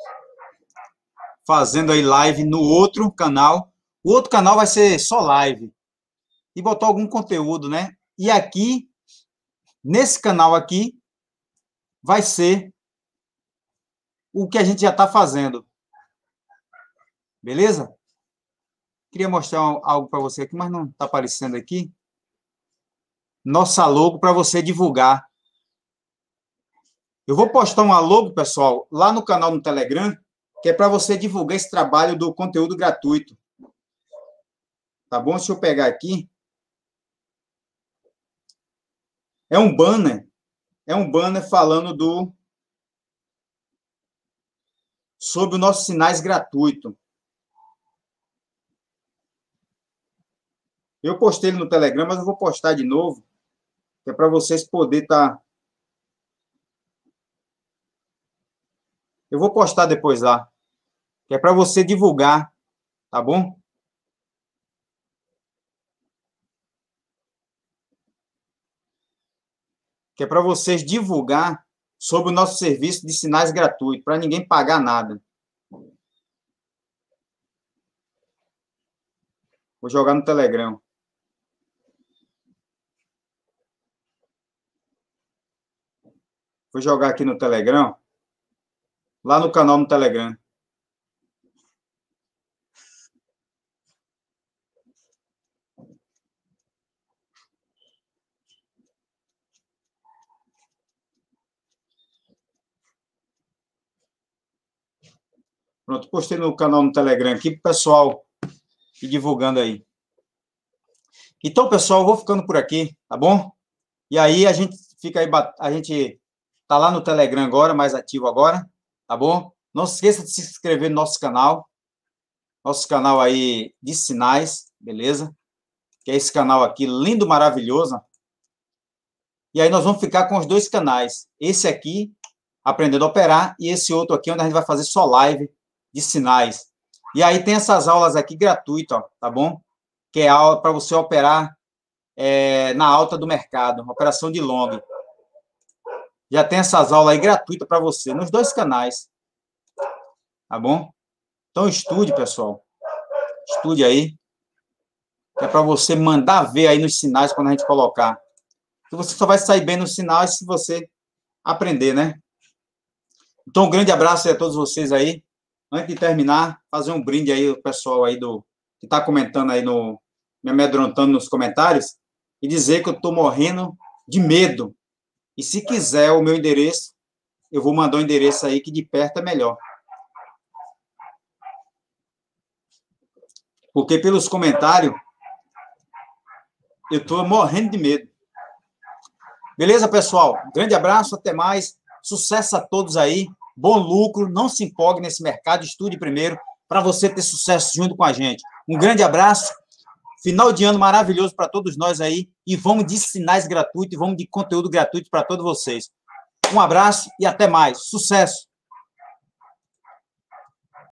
fazendo aí live no outro canal. O outro canal vai ser só live. E botar algum conteúdo, né? E aqui, nesse canal aqui, vai ser o que a gente já está fazendo. Beleza? Queria mostrar algo para você aqui, mas não está aparecendo aqui. Nossa logo para você divulgar. Eu vou postar uma logo, pessoal, lá no canal no Telegram, que é para você divulgar esse trabalho do conteúdo gratuito. Tá bom? Se eu pegar aqui. É um banner. É um banner falando do sobre os nossos sinais gratuitos. Eu postei ele no Telegram, mas eu vou postar de novo, que é para vocês poderem estar... Tá... Eu vou postar depois lá, que é para você divulgar, tá bom? Que é para vocês divulgar sobre o nosso serviço de sinais gratuitos, para ninguém pagar nada. Vou jogar no Telegram. Vou jogar aqui no Telegram, lá no canal no Telegram. Pronto, postei no canal no Telegram aqui para o pessoal ir divulgando aí. Então, pessoal, eu vou ficando por aqui, tá bom? E aí a gente fica aí, a gente tá lá no Telegram agora, mais ativo agora, tá bom? Não se esqueça de se inscrever no nosso canal, nosso canal aí de sinais, beleza? Que é esse canal aqui, lindo, maravilhoso. E aí nós vamos ficar com os dois canais. Esse aqui, Aprendendo a Operar, e esse outro aqui, onde a gente vai fazer só live de sinais. E aí tem essas aulas aqui gratuitas, ó, tá bom? Que é aula para você operar é, na alta do mercado, operação de long. Já tem essas aulas aí gratuitas para você, nos dois canais. Tá bom? Então estude, pessoal. Estude aí. É para você mandar ver aí nos sinais quando a gente colocar. Que você só vai sair bem nos sinais se você aprender, né? Então, um grande abraço aí a todos vocês aí. Antes de terminar, fazer um brinde aí o pessoal aí do que está comentando aí no me amedrontando nos comentários e dizer que eu estou morrendo de medo. E se quiser o meu endereço, eu vou mandar o um endereço aí que de perto é melhor. Porque pelos comentários eu estou morrendo de medo. Beleza, pessoal? Grande abraço, até mais. Sucesso a todos aí. Bom lucro, não se empolgue nesse mercado, estude primeiro para você ter sucesso junto com a gente. Um grande abraço, final de ano maravilhoso para todos nós aí e vamos de sinais gratuitos, vamos de conteúdo gratuito para todos vocês. Um abraço e até mais. Sucesso!